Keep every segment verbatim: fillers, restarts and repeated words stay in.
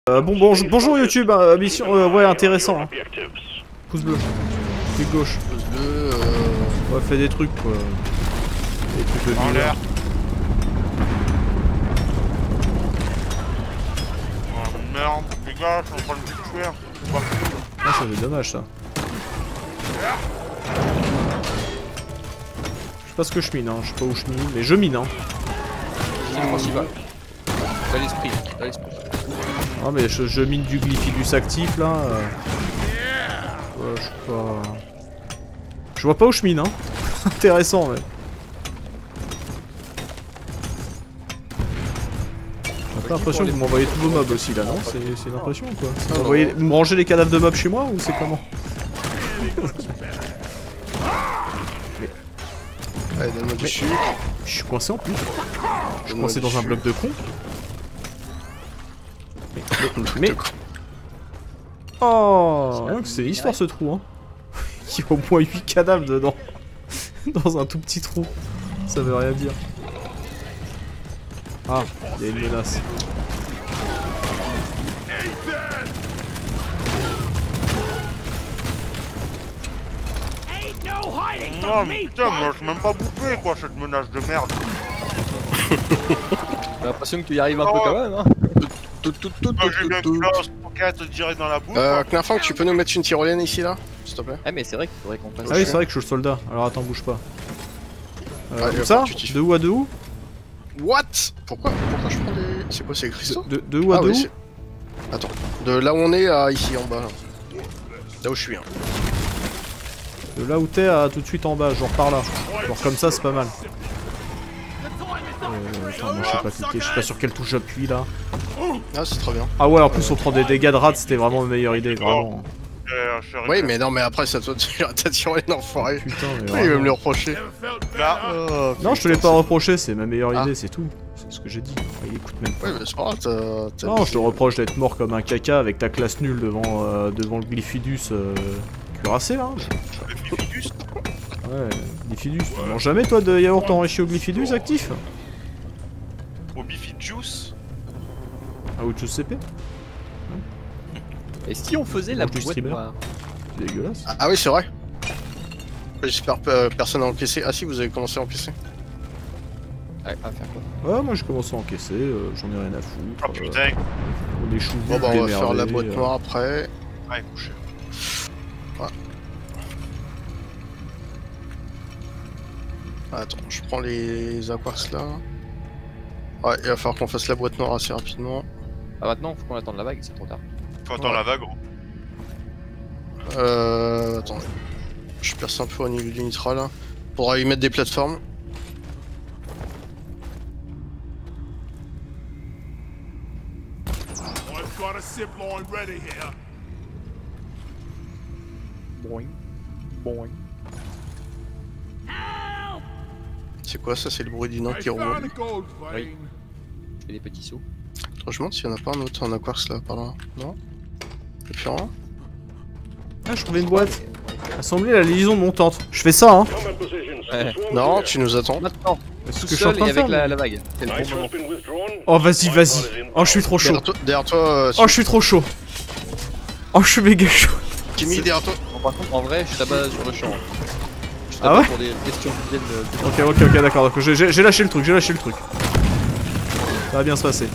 Euh, bon, bon, bonjour YouTube, euh, mission, euh, ouais, intéressant. Hein. Pouce bleu, clic gauche. Pouce bleu, euh... ouais, fait des trucs quoi. Des trucs de en l'air. Oh merde, les gars, je suis en train de me tuer. Ah, ça fait dommage ça. Je sais pas ce que je mine, hein. Je sais pas où je mine, mais je mine, hein. C'est le principal. T'as l'esprit, t'as l'esprit. Ah mais je, je mine du glyphidus actif là. Euh... Ouais, je sais pas. Je vois pas où je mine, hein. Intéressant, mais. J'ai pas l'impression que vous m'envoyez tous vos mobs aussi là, non? C'est une impression ou quoi? Vous m'envoyez... Vous me rangez les cadavres de mobs chez moi ou c'est comment? Allez, donne-moi du sucre. Je suis coincé en plus. Je suis coincé dans un bloc de con. Mais... mais... Oh, c'est l'histoire ce trou, hein. Il y a au moins huit cadavres dedans. Dans un tout petit trou. Ça veut rien dire. Ah, il y a une menace. Non mais putain, moi je suis même pas bouffé quoi, cette menace de merde. J'ai l'impression que tu y arrives un peu quand même, hein. Tout, tout, tout, Moi j'ai bien tout, une lance roquette direct dans la bouche. Euh, Knarfang, tu peux nous mettre une tyrolienne ici là, s'il te plaît? Ah mais c'est vrai qu'il faudrait qu'on passe. Ah oui, c'est vrai que je suis le soldat. Alors attends, bouge pas. Euh, Ah, comme ça? tu De où à de où? What? Pourquoi? Pourquoi je prends des... C'est quoi, c'est les cristaux? De, de où à Ah, de oui, où? attends, de là où on est à ici en bas. Là, là où je suis. Hein. De là où t'es à tout de suite en bas, genre par là. Genre comme ça, c'est pas mal. Euh, attends, moi je sais pas cliquer, je sais pas sur quelle touche j'appuie là. Ah, c'est très bien. Ah ouais, en plus on prend des dégâts de rats, c'était vraiment la meilleure idée, vraiment. Oui, mais non, mais après, c'est à toi de tirer ta tyrolienne enfoiré. Putain, mais ouais, il va me le reprocher. Là, oh, non, je te l'ai pas reproché, c'est ma meilleure ah. idée, c'est tout. C'est ce que j'ai dit. Ah, il écoute même pas. Ouais, mais c'est pas grave, t'as... Non, je te reproche d'être mort comme un caca avec ta classe nulle devant, euh, devant le Glyphidus euh, cuirassé là. le Bifidus. Ouais, Glyphidus. Tu manges jamais toi de yaourt enrichi au Glyphidus actif? Au Bifidus. Ah, ou de C P? Et si on faisait la Mange du boîte streamer. noire? C'est dégueulasse. Ah, ah oui, c'est vrai. J'espère que personne n'a encaissé. Ah si, vous avez commencé à encaisser. Ouais, à faire quoi? Ouais, moi j'ai commencé à encaisser, euh, j'en ai rien à foutre. Oh putain. Euh, on est chou Bon bah on va faire la boîte noire après. Ouais, couché. Ouais. Attends, je prends les aquarks là. Ouais, il va falloir qu'on fasse la boîte noire assez rapidement. Ah maintenant, faut qu'on attende la vague, c'est trop tard. Faut attendre la vague gros. Euh... Attends. Je perce un peu au niveau du nitral là. Faudra y mettre des plateformes. Boing. Boing. C'est quoi ça? C'est le bruit du nain qui roule. Oui. Je fais des petits sauts. Attends, je me demande s'il y en a pas un autre en aquarks là par là. Non? Y'a plus rien? Ah, je trouvais une boîte. Assembler la liaison montante. Je fais ça, hein. Ouais. Non, tu nous attends. Maintenant, C'est ce tout que je suis en seul train et de faire. avec la, la vague. C'est le bon moment. Oh, vas-y, vas-y. Oh, je suis trop chaud. Derrière toi, derrière toi euh, Oh, je suis trop chaud. Oh, je suis méga chaud. Timmy, derrière toi. Bon, par contre, en vrai, je t'abats sur le champ. Je Ah ouais? pour des questions qui viennent de... Ok, ok, ok, d'accord. Donc, j'ai j'ai lâché le truc, j'ai lâché le truc. Ça va bien se passer.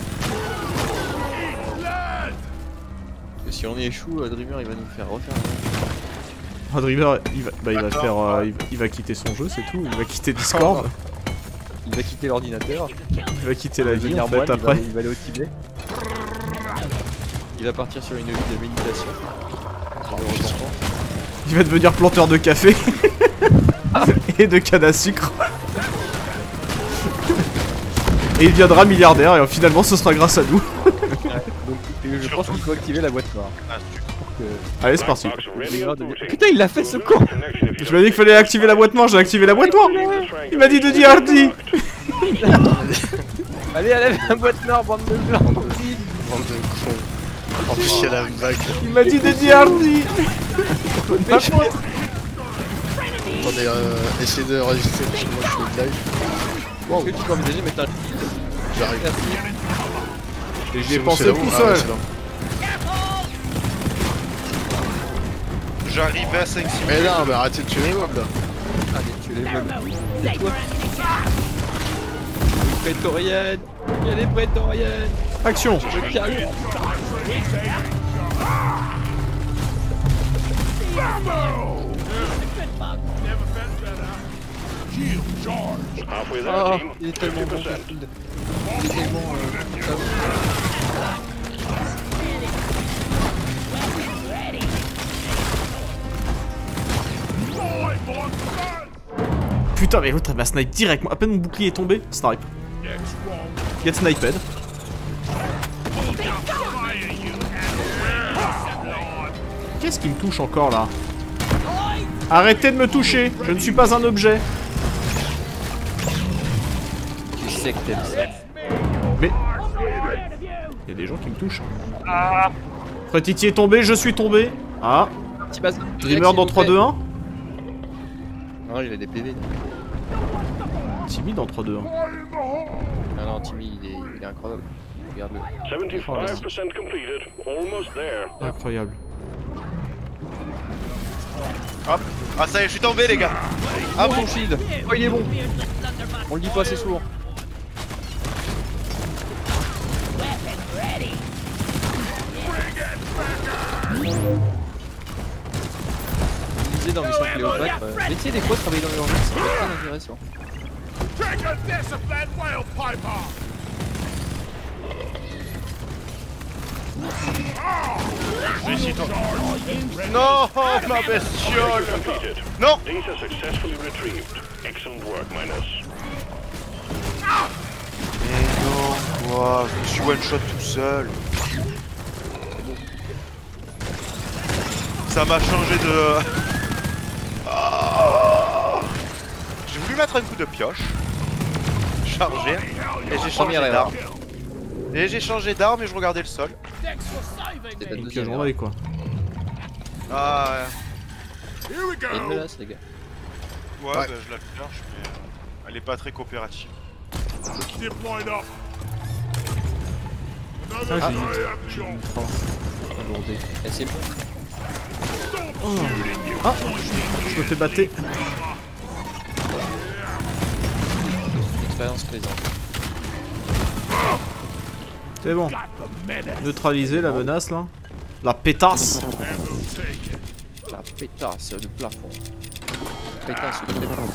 Et si on échoue, euh, Dreamer il va nous faire refaire. Oh, Driver, il va, bah, il va faire, euh, il, va, il va quitter son jeu, c'est tout. Il va quitter Discord. Il va quitter l'ordinateur. Il va quitter la Il va vie devenir en fait moine, il va- après. Il va aller au Tibet. Il va partir sur une vie de méditation. Il va devenir planteur de café. Et de canne à sucre. Et il deviendra milliardaire et euh, finalement ce sera grâce à nous. Donc je pense qu'il faut activer la boîte noire. Ah, super. Allez, c'est parti. Putain, il l'a fait ce con! Je lui ai dit qu'il fallait activer la boîte noire, j'ai activé la boîte noire. Il m'a dit de dire Hardy. Allez, allez, la boîte noire, bande de blancs! Bande de cons. En plus, il y a la vague. Il m'a dit de dire Hardy. Attendez, euh, essayez de résister parce que moi je suis live. Est-ce que tu peux envisager de mettre un... J'arrive. Et j'y ai C'est pensé là où tout Ah, seul. ouais, c'est là. J'arrivais à cinq six Mais non, mais arrêtez de tuer les mobs là. Allez, tu les voles. C'est toi. Prétorienne. Il y a les prétoriennes. Action. Je calme. Ah, il est tellement bon. Il est tellement... Euh, Putain, mais l'autre elle m'a snipe direct. À peine mon bouclier est tombé, snipe. Get sniped. Qu'est-ce qui me touche encore là? Arrêtez de me toucher. Je ne suis pas un objet. tu sais que t'aimes ça. Mais... il y a des gens qui me touchent. Fretiti est tombé, je suis tombé. Ah. Petit base. Dreamer dans trois deux un. Non, il a des P V. Timmy dans trois deux un. Non, non, Timmy, il est, il est incroyable. Regarde-le. seventy-five percent completed, almost there. Incroyable. Hop. Ah ça y est, je suis tombé les gars. Ah, mon shield. Oh, il est bon. On le dit pas assez souvent. Je disais dans Mission Cléopâtre, euh, mais tu sais, des fois, travailler dans l'urgence, ça peut être très intéressant. Non, ma bestiole. Non. Data successfully retrieved. Excellent work, Minus. Mais non, quoi, je me suis one shot tout seul. Ça m'a changé de... Ah. J'ai voulu mettre un coup de pioche. Charger. Et j'ai changé Première erreur. d'arme. Et j'ai changé d'arme et je regardais le sol. C'était la Donc deuxième j'en erreur. ai quoi. Ah Il y a une menace, les gars. ouais. Ouais, Ouais. bah, je la cherche, mais euh, elle est pas très coopérative. Ah, j'ai j'ai une trois. Lourdé. Et c'est bon. Ah, je me fais battre. Expérience présente. C'est bon. Neutraliser la menace là. La pétasse. La pétasse de plafond. Pétasse de plafond.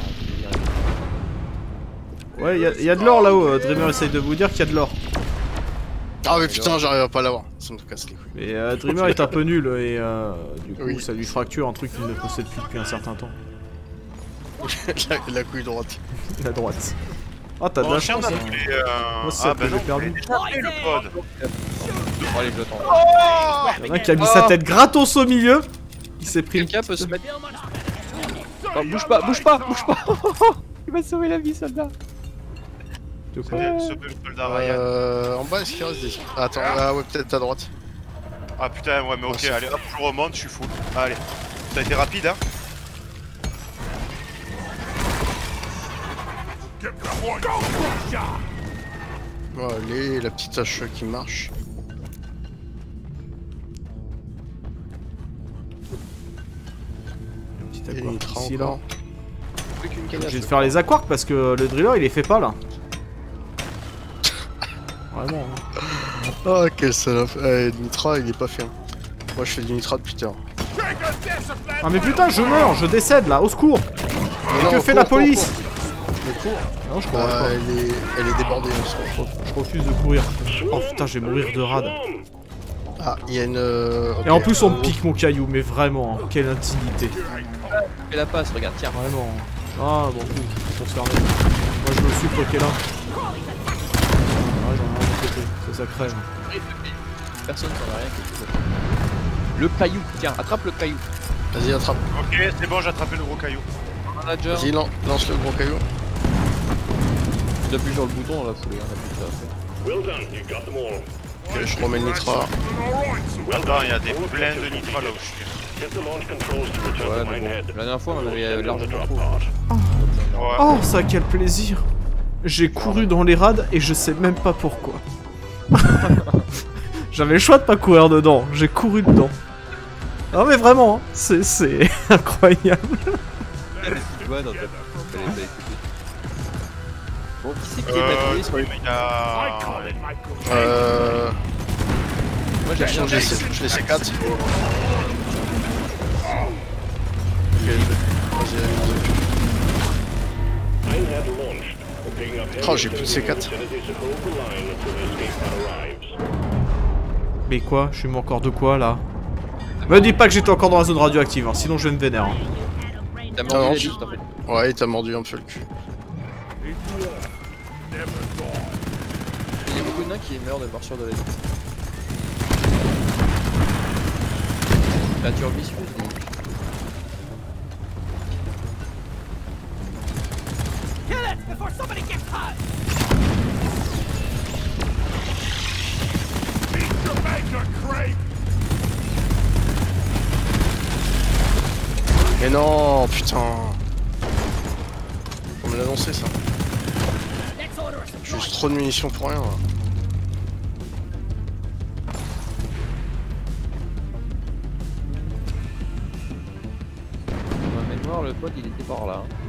Ouais, y'a y a de l'or là-haut. euh, Dreamer essaye de vous dire qu'il y a de l'or. Ah mais putain, j'arrive à pas l'avoir. Ça me casse les couilles. Mais euh, Dreamer est un peu nul et euh, du coup Oui. ça lui fracture un truc qu'il ne possède plus depuis un certain temps. la, la couille droite. La droite. Ah, t'as de la chance. Hein. Euh... Moi, c'est Ah que bah j'ai non, perdu. j'ai le pod. Bon, allez, je l'attends. Il y en a un qui a mis sa tête gratos au milieu. Il s'est pris une... Quelqu'un peut se mettre. Oh, bouge pas, bouge pas, bouge pas. Il va sauver la vie, soldat. de quoi. Sauver le soldat Ryan. Euh, en bas, est-ce qu'il reste des... Attends, ah ouais, peut-être à droite. Ah putain, ouais, mais ok, Oh, allez, hop, je remonte, je suis full. Allez, ça a été rapide, hein. Bon, allez, la petite hache qui marche. Petit Et aquark Nitra ici là. encore. Plus qu'une Je canasse. vais te faire les aquarks parce que le driller il les fait pas là. Vraiment. hein. Oh, quelle salope. Eh, Nitra, il est pas fait. hein. Moi, je fais du Nitra depuis tard. Ah mais putain, je meurs, je décède là, au secours. Mais que non, fait cours, la cours, police? cours. Mais cours. Non, je cours Bah, pas. elle est, elle est débordée. on se rend. Je refuse de courir. Oh putain, je vais mourir de rade. Ah, il y a une... euh, Et ok. en plus on me pique mon caillou, mais vraiment, hein, quelle intimité. Fais la passe, regarde, tiens. Vraiment. Ah bon, ils sont fermés. Moi je me suis bloqué là. Ah, j'en ai rien à côté, ça, ça crève. Personne s'en a rien. quelque chose. Le caillou, tiens, attrape le caillou. Vas-y, attrape. Ok, c'est bon, j'ai attrapé le gros caillou. Manager. Vas-y, lan- lance le gros caillou. Tu appuies sur le bouton, on l'a foulé, on a plus que ça à faire. Well done, you got them all. Ok, je remets le Nitra. Well Attends, il y a des pleins de nitra là où je suis. Get the launch controls to return Ouais, to mais Minehead. bon. La dernière fois, on en avait Send the largement drop trop. pod. Ouais. Oh, ça quel plaisir. J'ai couru dans les rades et je sais même pas pourquoi. J'avais le choix de pas courir dedans, j'ai couru dedans. Non mais vraiment, c'est c'est incroyable. Tu vois dans ta... Fallait pas écouter. Bon, qui c'est qui est Euh, patrouillé sur les... il y a... Euh... Moi j'ai rien Je les je les C quatre. Ok, je vais- vas-y, allez, vas-y. I have launched. Picking up Oh, j'ai plus de C quatre. as soon as the Sokoku line of the escape pod arrives. Mais quoi? Je suis mort encore de quoi là? Me dis pas que j'étais encore dans la zone radioactive, hein, sinon je vais me vénère. Hein. T'as Ah non, mordu la je- liste en fait. Ouais, il t'a mordu un peu le cul. Il y a beaucoup de nains qui meurent de morsure de la liste. Créature vicieuse. Mais non, putain. Faut me l'annoncer ça. J'ai juste trop de munitions pour rien là. Ma mémoire, le pote il était par là. hein.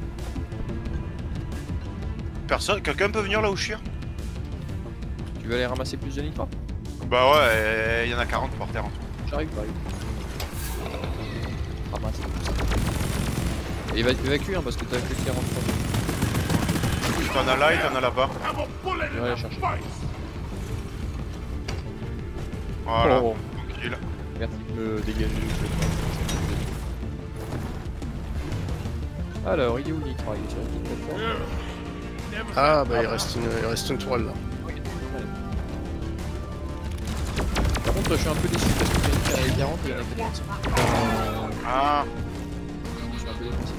Personne, quelqu'un peut venir là où je suis? Tu veux aller ramasser plus de nitrate? Bah ouais, il y en a quarante par terre en tout. J'arrive, j'arrive. Ramasse. Et éva- évacue hein, parce que t'as que quarante-trois. T'en as là et t'en as là-bas. Je vais aller chercher. Voilà, Oh, tranquille. merci de me dégager. Alors, il est où le nitrate? Il est sur une petite plateforme. Ah bah il reste une, il reste une tourelle là. Par contre, je suis un peu déçu parce que j'ai une carré quarante et il y en a que trente. Ah, Je suis un peu défoncé.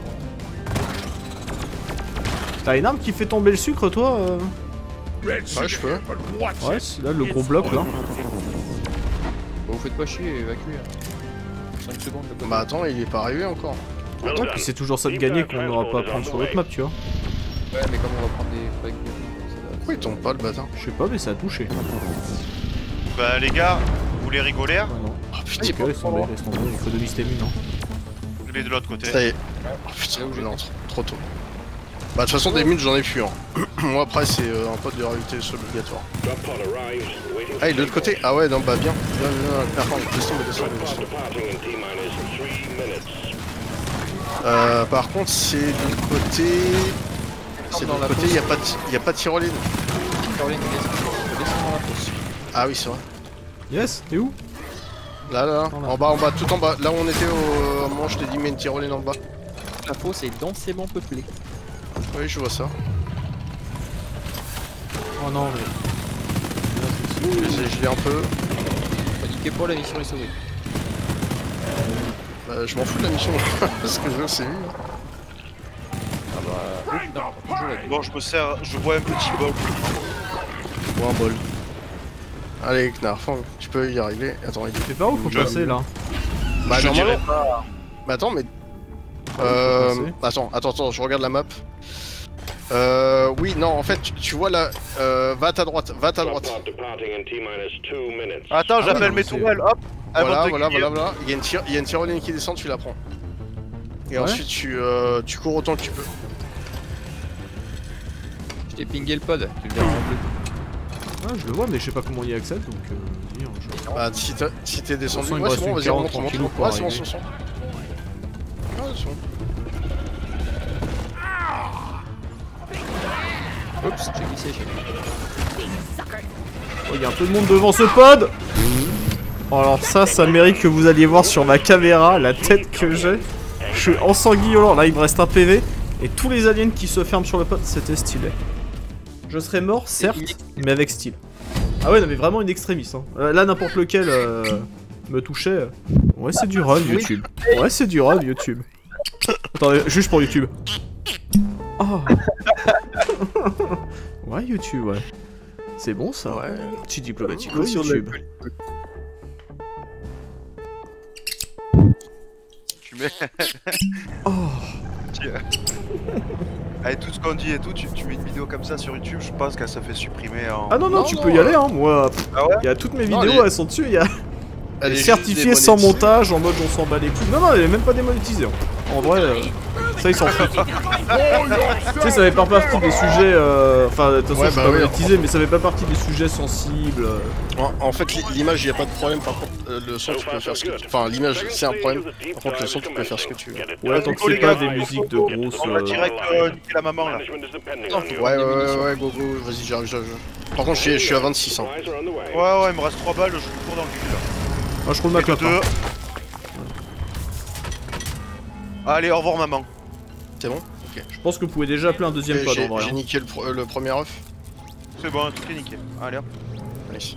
T'as une arme qui fait tomber le sucre toi euh... Ouais, je peux. Ouais, c'est là le gros bloc là. Bon, vous faites pas chier, évacuez. cinq secondes de Bah attends, il est pas arrivé encore. Well Ouais, done. puis c'est toujours ça de gagner qu'on n'aura pas à prendre sur l'autre map, tu vois. Ouais, mais comme on va prendre des faudrait que- ça va- Pourquoi il tombe pas le bâtard? Je sais pas, mais ça a touché. bah les gars, vous voulez rigoler hein? Ouais, non. Oh Ah, putain, il laisse tomber, laisse tomber, il faut de l'histamine, non? Je vais de l'autre côté. ça y est. Oh putain, non, trop, trop tôt. Bah de toute façon des mines j'en ai plus hein. Moi après c'est euh, un pote de réalité c'est obligatoire. Drop pod arrives. Waiting Ah et for de l'autre côté? Ah ouais non bah bien. Bien bien clairement, descends mais descends mais pod descends. departing in T-minus three minutes. Euh par contre c'est de l'autre côté. C'est de Dans l'autre la côté, fosse. y a pas de, y a pas de tyrolienne. Caroline, descend descend dans la fosse. Ah oui c'est vrai. Yes, t'es où? Là là, Dans la- en bas en bas, tout en bas. Là où on était au, au moment je t'ai dit mais une tyrolienne en bas. La fosse est densément peuplée. Oui je vois ça. Oh non, mais. Je l'ai- je l'ai un peu. Paniquez pas, la mission est sauvée. Bah, je m'en fous de la mission. Ce que je veux c'est lui. Ah bah. Oh putain, toujours la Bon, je me sers, je bois un petit bol. Ou un bol. Allez Knarf, tu peux y arriver. Attends, il est. C'est par où faut Je- passer là? Bah Je normalement. dirais pas. Mais attends, mais. faut Euh. passer. Attends, attends, attends, je regarde la map. Euh. Oui, non, en fait, tu, tu vois là. Euh. Va à ta droite, va à ta Drop droite. pod departing in T-minus two minutes. Attends, Ah ouais, j'appelle non, mes c'est- tourelles, hop. elles Voilà, vont te voilà, guider. voilà, voilà. Il y a une, tyr- il y a une tyrolienne qui descend, tu la prends. Et Ouais. ensuite, tu, euh, tu cours autant que tu peux. Je t'ai pingé le pod, tu le verras en bleu. Ouais, je le vois, mais je sais pas comment y accède donc. Euh, dis, hein, je- Bah, si t'as- si t'es descendu. De toute façon, il me Ouais, c'est reste bon, une vas-y, quarante remonte, remonte. tranquillou pour Ouais, c'est bon, arriver. c'est bon. Ouais, c'est bon. Oups, j'ai glissé, j'ai Oh, il y a un peu de monde devant ce pod. Oh, alors ça, ça mérite que vous alliez voir sur ma caméra la tête que j'ai. Je suis ensanguillant. Là, il me reste un P V. Et tous les aliens qui se ferment sur le pod, c'était stylé. Je serais mort, certes, mais avec style. Ah ouais, non mais vraiment une extrémiste. Hein. Euh, Là, n'importe lequel euh, me touchait. euh. Ouais, c'est du run, YouTube. Ouais, c'est du run, YouTube. Attendez, juste pour YouTube. Oh. Ouais, YouTube, ouais. C'est bon ça. Ouais. Petit diplomatique Ouais, sur YouTube. Tu mets. Oh. Tiens. Avec tout ce qu'on dit et tout, tu, tu mets une vidéo comme ça sur YouTube, je pense qu'elle se fait supprimer en. Ah non, non, Non, tu non, peux y euh, aller, hein. Moi, Ah ouais? il y a toutes mes Non, vidéos, les- elles sont dessus. Il y a. Elle est juste certifiée sans démonétisée. montage, en mode on s'en bat les couilles. Non, non, elle est même pas démonétisée. hein. En vrai, euh, ça ils s'en foutent. Tu sais, ça fait pas partie des sujets. euh, Enfin, de toute façon, Ouais, c'est bah pas oui, monétisé, mais ça fait pas partie des sujets sensibles. euh. En, en fait, l'image, il a pas de problème. Par contre, euh, le son, tu peux faire ce que tu... Enfin, l'image, c'est un problème. Par contre, le son, tu peux faire ce que tu veux. Ouais, tant que c'est pas des musiques de grosses. On va euh, direct euh, niquer la maman là. Ouais, ouais, ouais, ouais, go, go. Vas-y, j'arrive, j'arrive. Par contre, je suis, je suis à vingt-six. Hein. Ouais, ouais, il me reste trois balles, je vous cours dans le cul là. Moi, je roule ma clope. Deux. hein. Allez, au revoir maman. C'est bon? Ok. Je pense que vous pouvez déjà appeler un deuxième Ok, pod J'ai en vrai. j'ai hein. niqué le, pro- euh, le premier œuf. C'est bon, tout est niqué. Allez hop. Nice.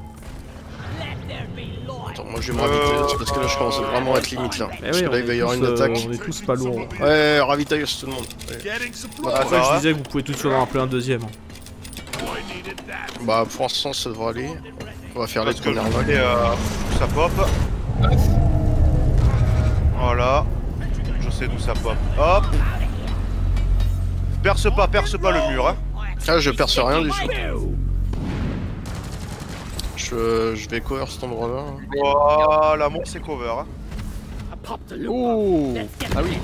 Attends, moi je vais me ravitailler parce que là je commence à vraiment être limite là. Eh Parce oui, que on là il va y est avoir tous, une euh, attaque. on est tous pas lourds. Ouais, ravitaille tout le monde. Ouais. Ah, Après, ça je va. disais que vous pouvez tout de suite en appeler un deuxième. hein. Bah pour l'instant ça devrait aller. On va faire les Parce que je premières vagues. voulais euh, ça pop. Voilà. Je sais d'où ça pop. Hop. Perce pas, perce pas le mur hein. Ah je perce rien du tout. Je, je vais cover cet endroit là. Voilà, mon c'est cover hein. Oh. Ah oui.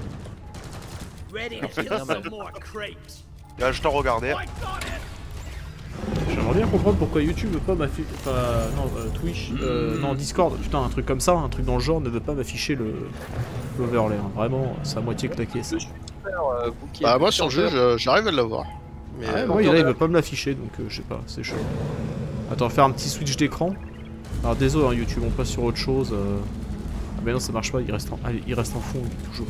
Là je t'en regardais. J'aimerais bien comprendre pourquoi YouTube veut pas m'afficher. Enfin, non, euh, Twitch. Euh, non, Discord. Putain, un truc comme ça, un truc dans le genre ne veut pas m'afficher le. l'overlay. hein. Vraiment, c'est à moitié claqué ça. Euh, vous qui Bah êtes moi sur le jeu sur- je- j'arrive à l'avoir. Mais Ouais, euh, moi, là, il veut pas me l'afficher donc euh, je sais pas, c'est chaud. Attends, faire un petit switch d'écran. Alors, désolé, hein, YouTube, on passe sur autre chose. euh. Ah, mais non, ça marche pas, il reste en, allez, il reste en fond, toujours.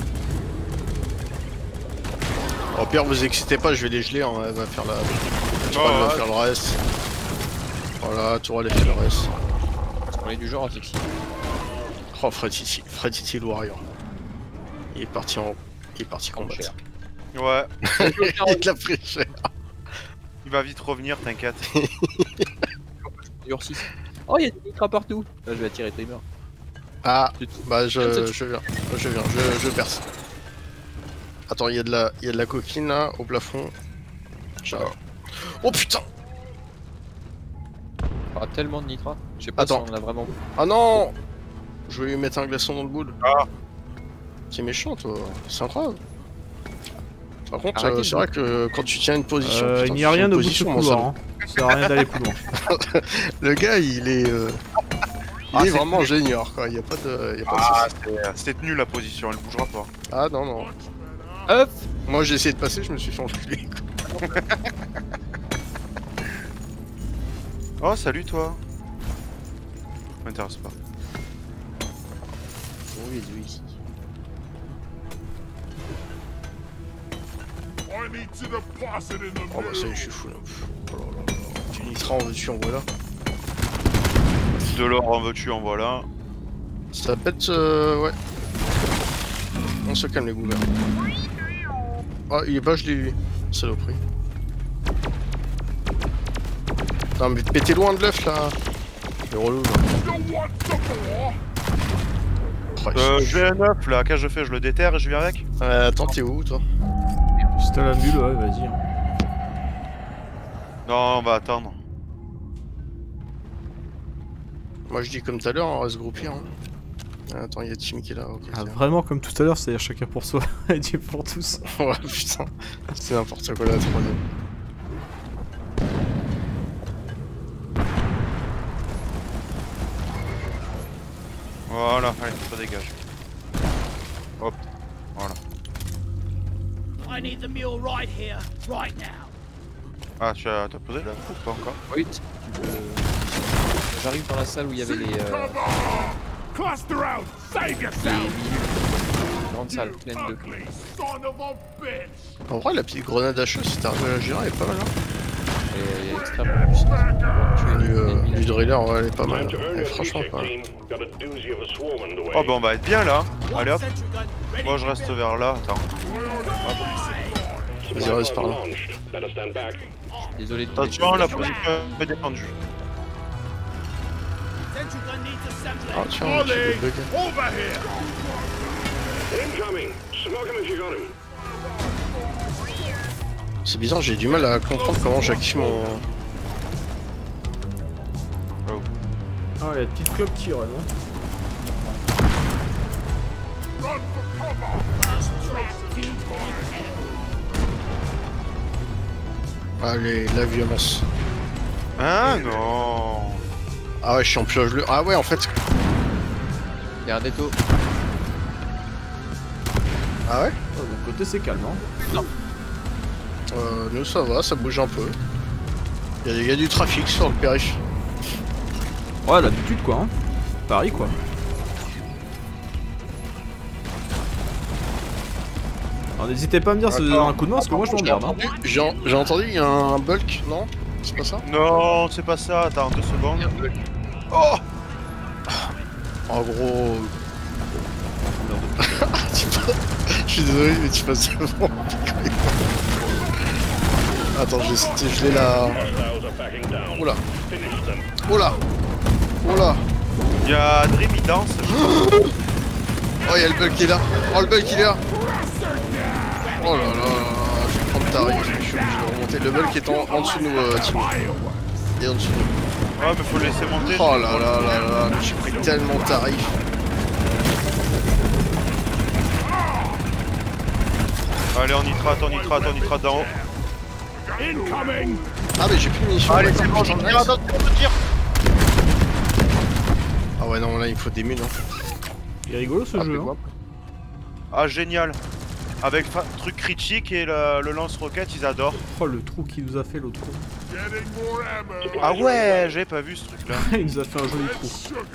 au pire vous excitez pas, je vais les geler, hein. Elle va faire la. Je Oh, crois qu'elle va ouais. faire le reste. Voilà, Tour elle fait le reste. On est du genre à fixer. Oh Fred Titi, Fred Titi le Warrior. Il est parti en. Il est parti combattre. cher. Ouais. Il l'a pris cher. Il va vite revenir, t'inquiète. Durcis. Oh, il y a des micros partout. Là, je vais attirer Timer. Ah, C'est tout. bah je, je viens, je viens, je, je perce. Attends, il y a de la, il y a de la coquine là au plafond. J'arrive. Oh putain! Il y aura tellement de nitras. Je sais pas Attends. si on a vraiment. Ah non! Je vais lui mettre un glaçon dans le boule. Ah. C'est méchant toi, c'est incroyable. Par contre, Arrêtez euh, de c'est vrai que quand tu tiens une position, Euh, putain, il n'y tu a tiens rien une au bout de ce position, mon couloir. salaud. Hein. Ça sert à rien d'aller plus loin. Le gars, il est, euh... il Ah, est c'est vraiment génieur quoi. Il y a pas de, il y a pas de Ah, souci. c'est- c'était tenu la position, elle bougera pas. Ah non non. Hop. Moi j'ai essayé de passer, je me suis fait enculer. Oh, salut toi. M'intéresse pas. Oui, oui, ici. Oh bah ça y est, je suis fou là. Oh là là là. Tu nitras en veux-tu, en voilà. De l'or en veux-tu, en voilà. Ça pète, euh, ouais. On se calme les gouvernements. Ah, il est pas gelé lui. Saloperie. Non mais pétez loin de l'œuf là. Le relou là. Oh, Euh, je- j'ai un œuf là, qu'est-ce que je fais? Je le déterre et je viens avec? Euh, attends, t'es où toi? Si t'as la bulle, ouais, vas-y. hein. Non, on va attendre. Moi je dis comme tout à l'heure, on reste groupir. Hein. Ah, attends, il y a Tim qui est là. ok, Ah, c'est vraiment, comme tout à l'heure, c'est-à-dire chacun pour soi et Dieu pour tous. bon. Ouais, putain. C'est n'importe quoi la troisième. Voilà, allez, ça dégage. Hop, voilà. I need the mule right here, right now. Ah, tu as t'as posé là? Ou pas encore? Wait. Euh, J'arrive dans la salle où il y avait les. Euh... Cluster out! Save les yourself! minutes. Grande salle pleine de. Ugly son of a bitch! En vrai, la petite grenade à cheveux, si t'arrives à la gérer, elle est pas mal. Hein. Et extrêmement puissante. Pour tuer Du, euh, l'ennemi. du driller, ouais, elle est pas mal. Time to earn Elle est your franchement paycheck, pas mal. team. Got a doozy of a swarm underway. Oh, bah on va être bien là. Allez hop, Sentry gun ready moi je to reste build. vers là, attends. Vas-y, reste par là. Launched. Better stand back. Désolé de Attention, la position est défendue. Sentry gun needs assembly. Ah tiens, un petit peu de bug. Over here! Incoming! Smoke him if you got him. C'est bizarre, j'ai du mal à comprendre comment j'active mon... Ah, Ah, la petite clope tire, non? Allez, la violence. Ah non. Ah ouais, je suis en pioche le. Ah ouais, en fait. Il y a un déto. Ah ouais. Oh, de mon côté, c'est calme, hein? Euh, nous ça va, ça bouge un peu. Il y, y a du trafic sur le périph'. Ouais, l'habitude, quoi, hein? Paris, quoi. Alors, n'hésitez pas à me dire si vous avez un coup de main, parce que moi, je m'emmerde, hein. J'ai en- j'ai entendu, il y a un bulk, non? C'est pas ça? Non, c'est pas ça. Attends, deux secondes. Oh. En gros. Tu passes- Je suis désolé, mais tu passes devant. Attends, je vais je l'ai là. Hostiles are backing down. Oula, Finish them. oula, oula. Il y a Dream, il danse. Oh, il y a le bulk qui est là. Oh, le bulk il est là. Oh là là là là, je vais prendre tarif. Je suis obligé de remonter. Le bulk est en, en dessous de nous, euh, Timo. Il est en dessous de nous. Ouais, mais faut le laisser monter. Oh là là là là, j'ai pris tellement tarif. Allez, on nitrate, on nitrate, on nitrate d'en haut. Incoming! Ah, mais j'ai plus de munitions. Allez, c'est bon, j'en tire, attends, je tire. Ah ouais, non, là il faut des mines. Hein. Il est rigolo, ce Ah, jeu, mais hein. quoi. Ah, génial. Avec fa- truc critique et le, le lance-roquette, ils adorent. Oh, le trou qu'il nous a fait, l'autre trou. Ah ouais, j'avais pas vu ce truc-là. Il nous a fait un joli trou.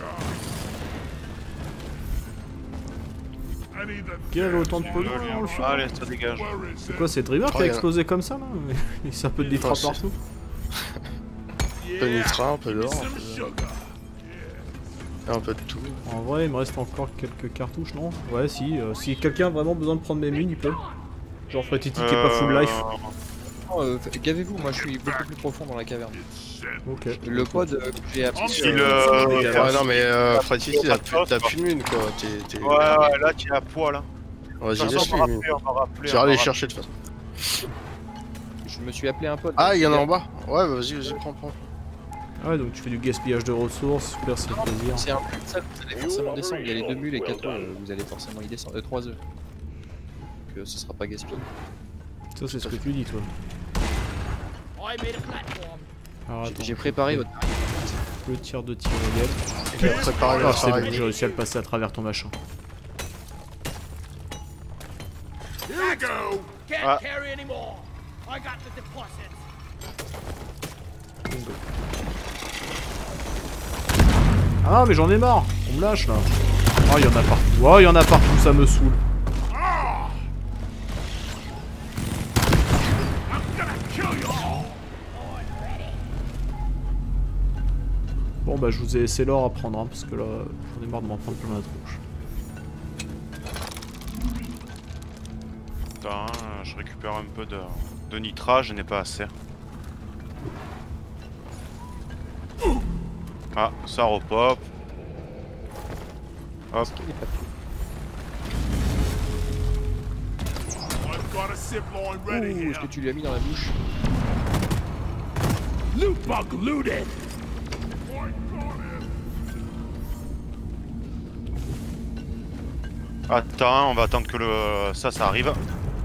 Quel autant de pognon dans le film. Allez, ça dégage. C'est quoi, c'est Dreamer qui Oh, a y a- explosé comme ça, là? Il s'est un peu de nitra Ah, c'est- partout. Un peu de nitra, un peu d'or, un peu... un peu de tout. En vrai, il me reste encore quelques cartouches, non? Ouais, si. euh, si quelqu'un a vraiment besoin de prendre mes mines, il peut. Genre Fretiti qui est pas full life. Non, euh, gavez-vous, moi je suis beaucoup plus profond dans la caverne. Ok. Le pod, euh, que j'ai appris. Si euh, le- c'est des- Ouais, non, mais euh, Freddy, t'as plus, t'as plus de mine quoi. T'es. t'es- Ouais, ouais, là, tu es à poil. Hein. Vas-y, De toute laisse façon, les on va mines. rappeler, on va rappeler, Tu on vas va aller rappeler. chercher de toute façon. Je me suis appelé un pod. Ah, il y en a en bas. Ouais, bah, vas-y, vas-y, prends, prends. Ouais, donc tu fais du gaspillage de ressources, super, c'est plaisir. C'est un peu ça, vous allez forcément descendre. Il y a les deux mules et quatre œufs, euh, vous allez forcément y descendre. Euh, trois œufs. Donc euh, ce sera pas gaspillé. Ça, c'est ce que tu dis, toi. I made a platform. Alors, J'ai- attends, J'ai préparé votre. le tir de tyrolienne. J'ai préparé Ah, la c'est bon, farine. j'ai réussi à le passer à travers ton machin. Can't Ah. carry anymore. I got the deposit. Ah, mais j'en ai marre! On me lâche là! Oh, il y en a partout. Oh, il y en a partout, ça me saoule. Bon, bah, je vous ai laissé l'or à prendre, hein, parce que là, j'en ai marre de m'en prendre plein la tronche. Attends, hein, je récupère un peu de, de nitra, je n'ai pas assez. Ah, ça repop. Hop. Ouh, est-ce que tu lui as mis dans la bouche? Loot bug looted! Attends, on va attendre que le ça, ça arrive.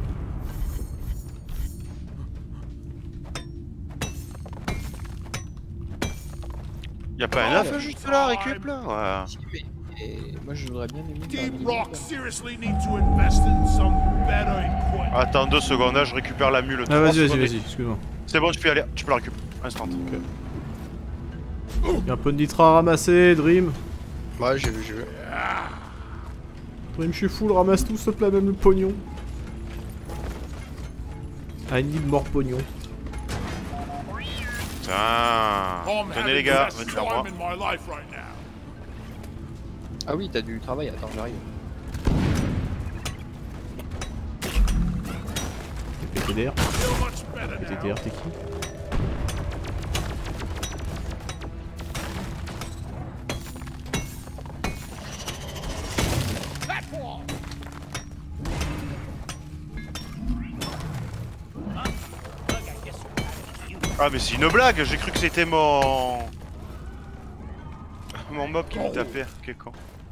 Y'a pas un œuf juste là, récup là? Ouais. Et moi je voudrais bien les mines dans la Deep mine. Rock seriously need to invest in some better equipment. Attends deux secondes, là je récupère la mule. Ah, trois vas-y, vas-y, secondes. vas-y, excuse-moi. C'est bon, tu peux y aller, tu peux la récupérer. Instant. Il y a un peu de nitra à ramasser, Dream. Ouais, j'ai vu, j'ai vu. Dream, je suis full, ramasse tout, s'il te plaît, même le pognon. I need more pognon. Putain. I'm Tenez having les gars, the best venez vers moi. time in my life right now. Ah oui, t'as du travail, attends, j'arrive. T'es P T D R. Feel much better P T now. D R, t'es qui? Platform. Ah mais c'est une blague, j'ai cru que c'était mon... mon mob qui me tapait. Quel con.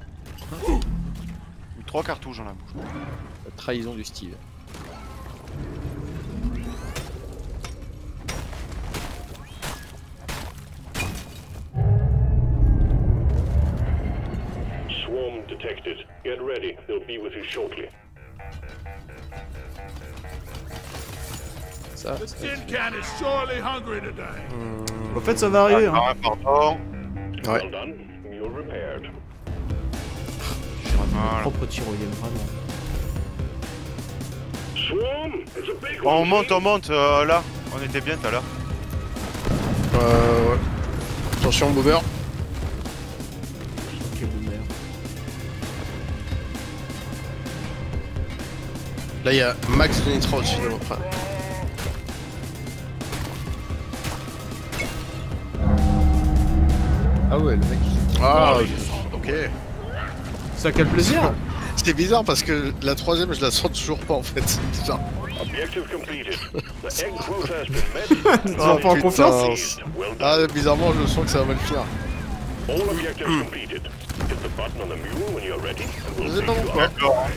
Trois cartouches dans la bouche. La trahison du Steve. Swarm detected. Get ready. They'll be with you shortly. Ça, The tin can is surely hungry today. En fait, ça va arriver. Hein. Ah, pardon. Ouais. Well done. Mule repaired. J'ai raté Voilà. mon propre tyrolienne, vraiment. Swarm, it's a big Bon, on one. monte, on monte euh, là. On était bien tout à l'heure. Euh, ouais. Attention, boomer. Ok, boomer. Là, il y a max de nitro au-dessus de notre. Ah ouais, le mec il... Ah, ok. Ça, quel plaisir. C'était bizarre parce que la troisième, je la sens toujours pas en fait. C'est bizarre. Objective completed. The egg quota has been met. Tu vas pas en confiance. Well done. Ah, bizarrement, je sens que ça va mal finir. All objectives completed. Hit the button on the mule when you're ready, and we'll Vous êtes bring pas you bon up. quoi.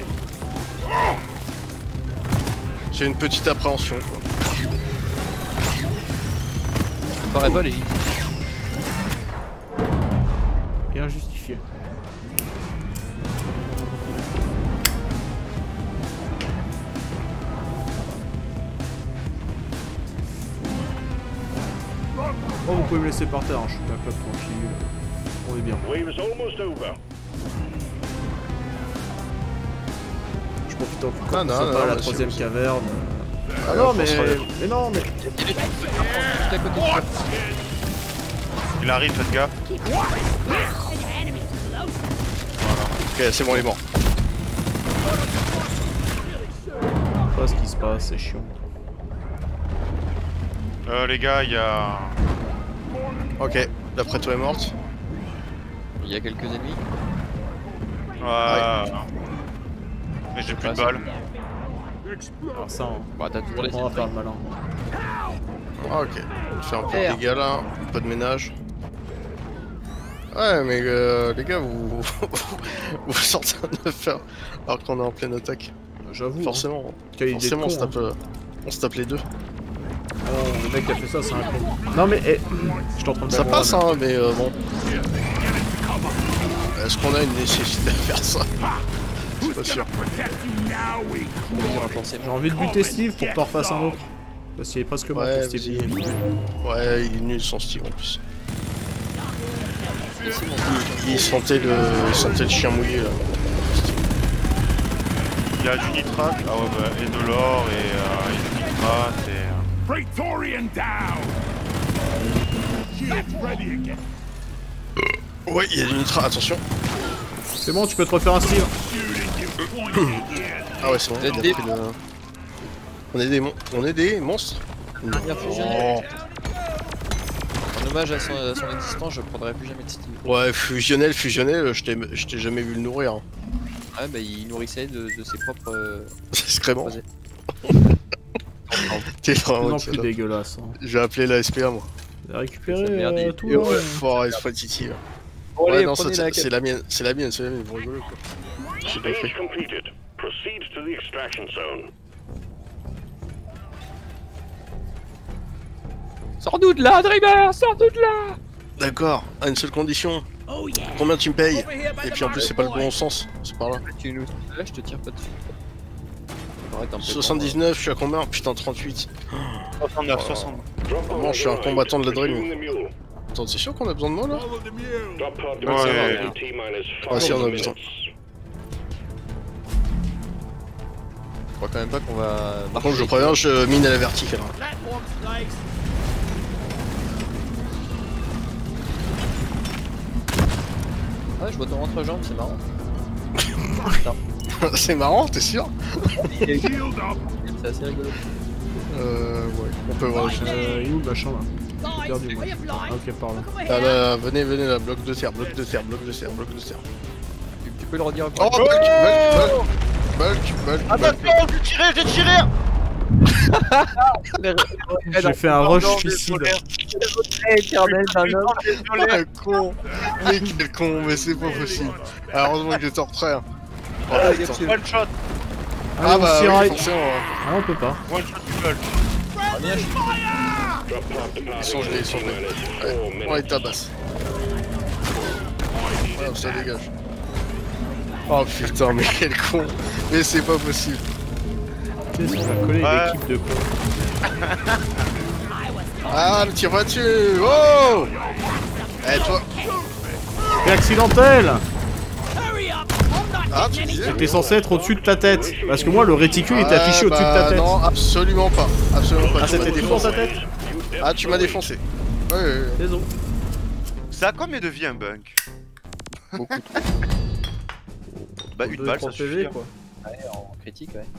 J'ai une petite appréhension. Ça paraît pas les Et injustifié. Oh, vous pouvez me laisser par terre, hein. Je suis pas club tranquille. On est bien. Wave is almost over. Je profite encore Ah, qu'on non, soit non, pas à la non, troisième c'est- caverne. Ah Ouais, non, on mais... pensera- mais non, mais... Juste à côté de toi. Il arrive, faites gaffe. Ok, c'est bon, il est mort. Je sais pas ce qui se passe, c'est chiant. Euh, les gars, il y a. Ok, d'après toi est morte. Il y a quelques ennemis. Ouais. Mais j'ai plus de balles. Alors ça, hein. Bah t'as toujours les On va faire le malin. Ah, ok. On fait un peu Terre. de dégâts là, un peu de ménage. Ouais, mais euh, les gars, vous. vous êtes en train de faire. Alors qu'on est en pleine attaque. J'avoue. Forcément. Hein. Quelle idée de Forcément, on se con, tape. euh, On se tape les deux. hein. Oh, le mec qui a fait ça, c'est un con. Non mais, eh, je suis en train de Ça mourir, passe, là. hein, mais euh, bon. Est-ce qu'on a une nécessité à faire ça? Je suis pas sûr. J'ai envie de buter Steve pour que t'en refasses un autre. Parce qu'il est presque mort Ouais, pour Steve. vas-y. Ouais, il est nul son Steve en plus. Il, il sentait le, il sentait le chien mouillé là. Il y a du nitrate. Ah ouais, bah, et de l'or, et, euh, et du nitrate, et. euh, Praetorian down. Shields ready again. Ouais, il y a du nitra, attention. C'est bon, tu peux te refaire un Steve. Ah ouais, c'est bon, il a Des- pris le... On est des, mon... on est des monstres. Dernière fusionnelle. En hommage à son, à son existence, je prendrai plus jamais de Steve. Ouais, fusionnel, fusionnel, je t'ai je t'ai jamais vu le nourrir. Hein. Ah bah il nourrissait de, de ses propres... Euh... C'est excrément. croisés. T'es C'est vraiment non une plus salope. dégueulasse. Hein. Je vais appeler la S P A moi. J'ai récupéré Ça merde, euh, il- tout. Et ouais, hein. faut arrêter de titi là. Bon Ouais, allez, non, ça, prenez c'est la c'est la mienne, c'est la mienne, c'est la mienne, vous rigolez quoi. J'ai pas fait. Stage completed. Proceed to the extraction zone. Sors-nous de là, Dreamer, sors-nous de là. D'accord, à une seule condition. Oh yeah. Combien tu me payes? Over here by Et the puis en plus c'est pas le market bon sens, c'est par là. Tu nous... Là, je te tire pas dessus. Arrête un peu. soixante-dix-neuf, je suis à combien? Putain, trente-huit. soixante-neuf, soixante. Drop pod Bon, je suis un arrived. combattant de la Dream. Retrieving the mule. Attends, c'est sûr qu'on a besoin de moi là? Follow the mule. Drop pod Ouais. deployed in T minus Ah, si, on a five besoin. minutes. Je crois quand même pas qu'on va... Par contre, je préviens, je mine à la verticale. Platform place. Ah, je vois ton entre-jambe, c'est marrant. C'est marrant, t'es sûr? Shield up. C'est assez rigolo. Euh, ouais, on peut voir. Euh, il est où le machin là? Guys, Perdu. where you Ah, flying? ok, pardon. Come Ah here. là, venez, venez là, bloc de terre, bloc de terre, bloc de terre, bloc de terre. Tu, tu peux le redire Oh, encore. bulk, bulk, bulk, bulk, bulk, bulk. j'ai tiré, j'ai tiré. J'ai fait un rush suicide. éternel d'un homme. Quel con. Mais quel con, mais c'est pas possible. Alors, heureusement que j'étais en retrait. Hein. Oh, Ah, putain. c'est- One shot, Ah Allez, on bah s'y oui, raille. forcément, ouais. Ah, on peut pas. one shot du Bulk. Ils sont gelés, ils sont gelés. Ouais, on les tabasse. Ouais, ça dégage. Oh putain, mais quel con. Mais c'est pas possible. Qu'est-ce qu'on a collé Ouais. l'équipe de cons. Ah, ne tire pas dessus. Oh. Eh, toi. C'est accidentel. Ah, tu disais. C'était censé être au-dessus de ta tête. Parce que moi, le réticule était Ouais, affiché au-dessus de bah, ta tête. Non, absolument pas. Absolument pas. Ah, Tu m'as c'était tout dans ta défoncé. tête. Ah, tu m'as défoncé. Ouais, ouais, ouais. Désolé. Ça a combien de vie un bunk? Beaucoup. Bah une Deux, balle trois ça P V, suffit. hein. quoi. Ouais, en critique, ouais.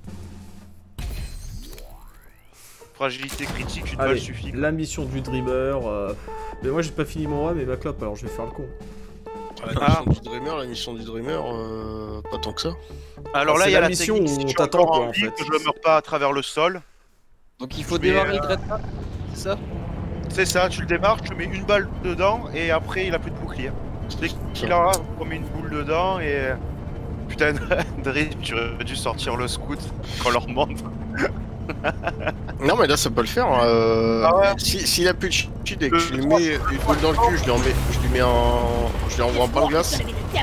Fragilité critique, une balle Allez, suffit. la mission du Dreamer. euh, Mais moi, j'ai pas fini mon run et ma clope, alors je vais faire le con. La Ah. mission du Dreamer, la mission du Dreamer, euh, pas tant que ça. Alors Ah, là c'est il y a la la mission technique, où si on je suis t'attend, encore quoi, en en vie, fait. que je meurs pas à travers le sol. Donc il faut Mais, démarrer euh, le Dreadnought, c'est ça? C'est ça, tu le démarres, tu mets une balle dedans et après il a plus de bouclier. Dès qu'il aura, on met une boule dedans et... Putain, Drip, tu aurais dû sortir le scout quand on leur monte. Non, mais là, ça peut le faire. Euh... Ah ouais. si, S'il a plus de shit et que tu lui mets une boule dans le cul, je lui, en mets, je lui mets un. Je lui envoie un pain de glace.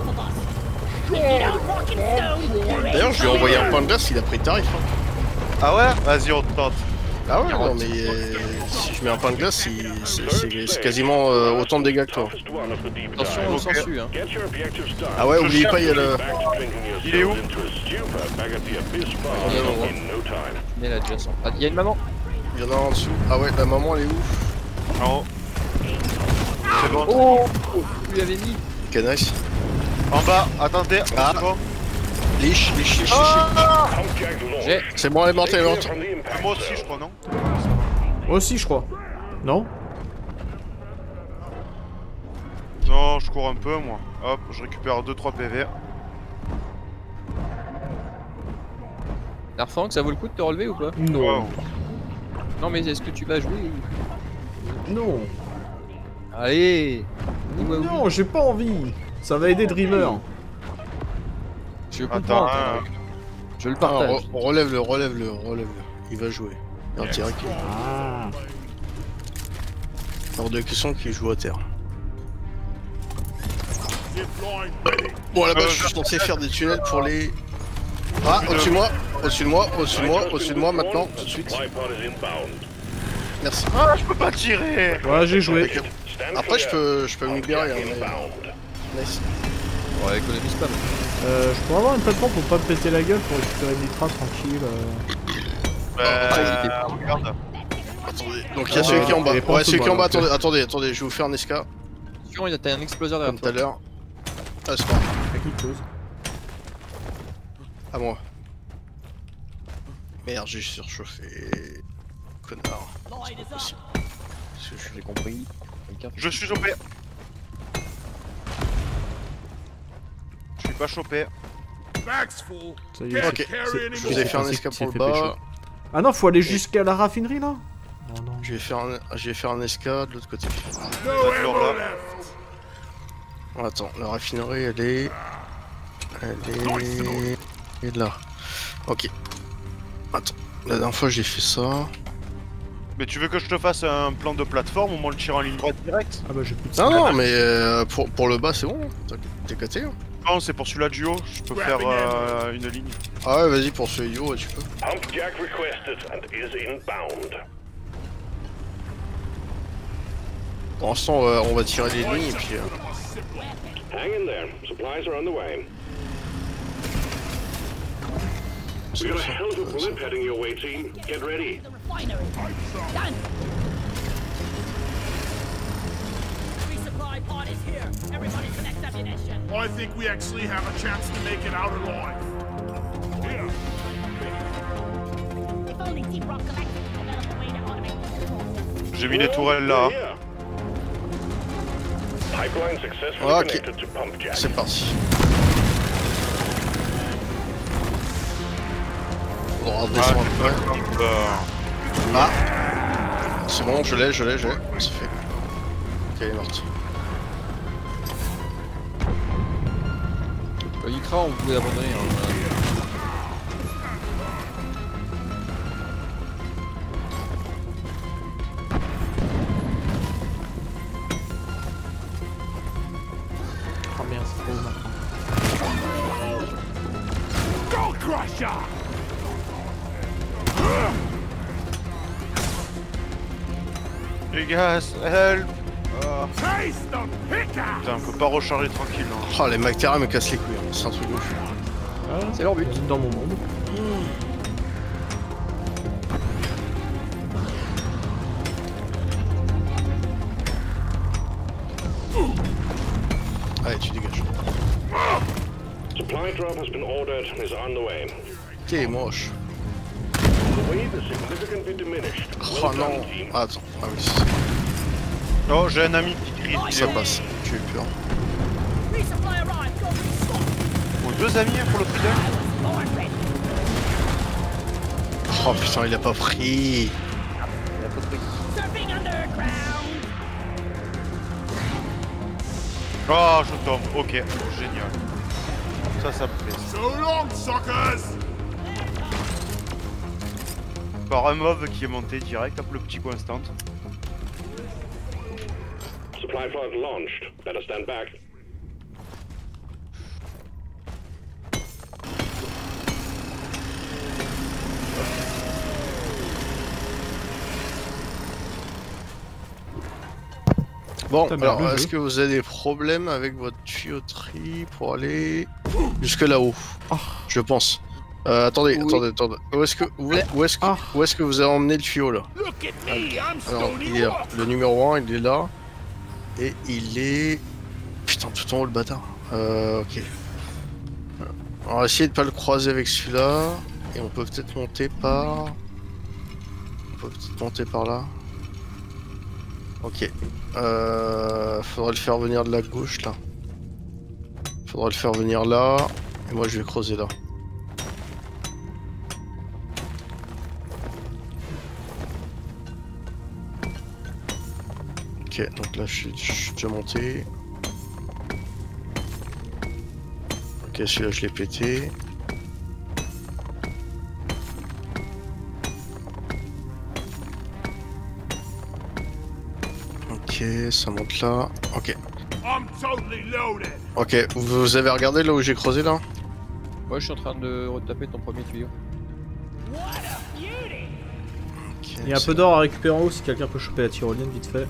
D'ailleurs, je lui ai envoyé un pain de glace, il a pris le tarif. Hein. Ah ouais? Vas-y, on tente. Ah ouais, non, mais euh, si je mets un pain de glace, il- c'est- c'est c'est quasiment euh, autant de dégâts que toi. Attention au sensu, hein. Ah ouais, oublie pas, il y a le. Il est où? Mais là, adjacent. Ah, il y a une maman. Il y en a un en dessous. Ah ouais, la maman, elle est où? En haut. C'est bon. Oh, vous lui avez mis. Canaille. En bas, attendez. Ah. C'est bon. Liche, liche, liche, Ah liche. J'ai. C'est bon, elle est morte, elle est morte. Moi aussi, je crois, non? Moi aussi, je crois. Non? Non, je cours un peu, moi. Hop, je récupère deux trois P V. Darfang, ça vaut le coup de te relever ou pas? Non. Wow. Non, mais est-ce que tu vas jouer ou... Non. Allez, dis-moi oui. Non, j'ai pas envie. Ça va aider Dreamer. Je Attends, comprends. hein. Je le Ah, partage. re- relève-le, relève-le, relève-le. Il va jouer. Il y a un tir qui. Ah. Hors de question qu'il joue à terre. Bon, là-bas, Euh, je suis censé faire des tunnels pour les. Ah, au-dessus de moi, au-dessus de moi, au-dessus de moi, au-dessus de moi, maintenant, tout de suite. Merci. Ah, je peux pas tirer. Ouais, j'ai joué. Après, je peux, je peux me libérer. Hein, mais... Nice. Ouais, économise pas. Euh, je pourrais avoir une plateforme pour pas me péter la gueule pour récupérer Mitra tranquille. euh. Bah, regarde. Attendez. Donc, il y a Ah, celui qui est en bas. il est pas en Ouais, dessous celui de qui est en moi, bas. donc, Attendez, attendez, attendez, je vais vous faire un S K. Attention, il y a t'as un exploseur derrière Comme tout à toi. l'heure. Ah, c'est pas. T'as qui pose. À moi. Merde, j'ai surchauffé. Connard. Parce que je suis J'ai compris. Je suis chopé. Je suis pas chopé. Ça y est. Ok, c'est- je vous ai fait un S K pour le bas. Ah non, faut aller jusqu'à la raffinerie là. Oh non. Je vais faire un, je vais faire un S K de l'autre côté. Alors là. Attends, la raffinerie elle est. Elle est. Elle est là. Ok. Attends, la dernière fois j'ai fait ça. Mais tu veux que je te fasse un plan de plateforme ou moi le tire en ligne droite direct? Ah bah j'ai plus de Non, ça. non, mais euh, pour, pour le bas c'est bon. T'es caté. Hein. Non, c'est pour celui-là du haut, je peux faire euh, une ligne. Ah ouais, vas-y pour ce yo, ouais, tu peux. Humpjack requested and is inbound. Pour l'instant, euh, on va tirer les lignes et puis. Euh... Hang in there. Supplies are on the way. c'est We got comme a ça. hell of a Comme ça. blimp heading your way, team. Get ready. The refinery. Done. Resupply pod is here. Everybody connect ammunition. I think we actually have a chance to make it out alive. Yeah. If only Team Rock Collective could develop a way to automate this. J'ai mis les tourelles là. Yeah. Pipeline successfully Ok. connected to Pumpjack. C'est parti. On va redescendre un peu. Euh, Ah C'est bon, je l'ai, je l'ai, je l'ai. C'est fait. Ok, elle est morte. Euh, Ikra, on pouvait abandonner. Hein. Oh merde, c'est trop haut maintenant. Gold Crusher! Les gars, help! Ah. Taste the pickaxe! Putain, on peut pas recharger tranquille. Hein. Oh, les Mactera me cassent les couilles, hein. C'est un truc de fou. Ah, C'est leur but. dans mon monde. Allez, tu dégages. Supply drop has been ordered and is on the way. T'es moche. The wave is significantly diminished. Oh Well non. done, team. Ah, attends. Ah oui. Oh, j'ai un ami qui crie. Ça passe. Tu es pur. Resupply arrived. Go restock. Oh, deux amis hein, pour le prix d'un. More ready. Oh putain, il a pas pris. Il a pas de truc. Surfing underground. Oh, je tombe. Ok, génial. Ça, ça me plaît. So long, suckers! Par un mauve qui est monté direct, hop, le petit coup instant. Supply pod launched. Better stand back. Bon, Putain, alors, merde, le est-ce jeu. que vous avez des problèmes avec votre tuyauterie pour aller jusque là-haut? Oh. Je pense. Euh, attendez, Oui. attendez, attendez. Où est-ce que, où, où est-ce que, Ah. où est-ce que vous avez emmené le tuyau là? Look at me, I'm Alors, Stony il est là. Rock! Le numéro un, il est là. Et il est... Putain, tout en haut le bâtard. Euh, ok. On va essayer de pas le croiser avec celui-là. Et on peut peut-être monter par... On peut peut-être monter par là. Ok. Euh... Faudrait le faire venir de la gauche là. Faudrait le faire venir là. Et moi je vais creuser là. Ok, donc là je suis, je suis déjà monté. Ok, celui-là je l'ai pété. Ok, ça monte là. Ok. I'm totally loaded! Ok, vous avez regardé là où j'ai creusé là? Moi, je suis en train de retaper ton premier tuyau. What a beauty. Ok, Il y a un c'est- peu d'or à récupérer en haut si quelqu'un peut choper la tyrolienne vite fait.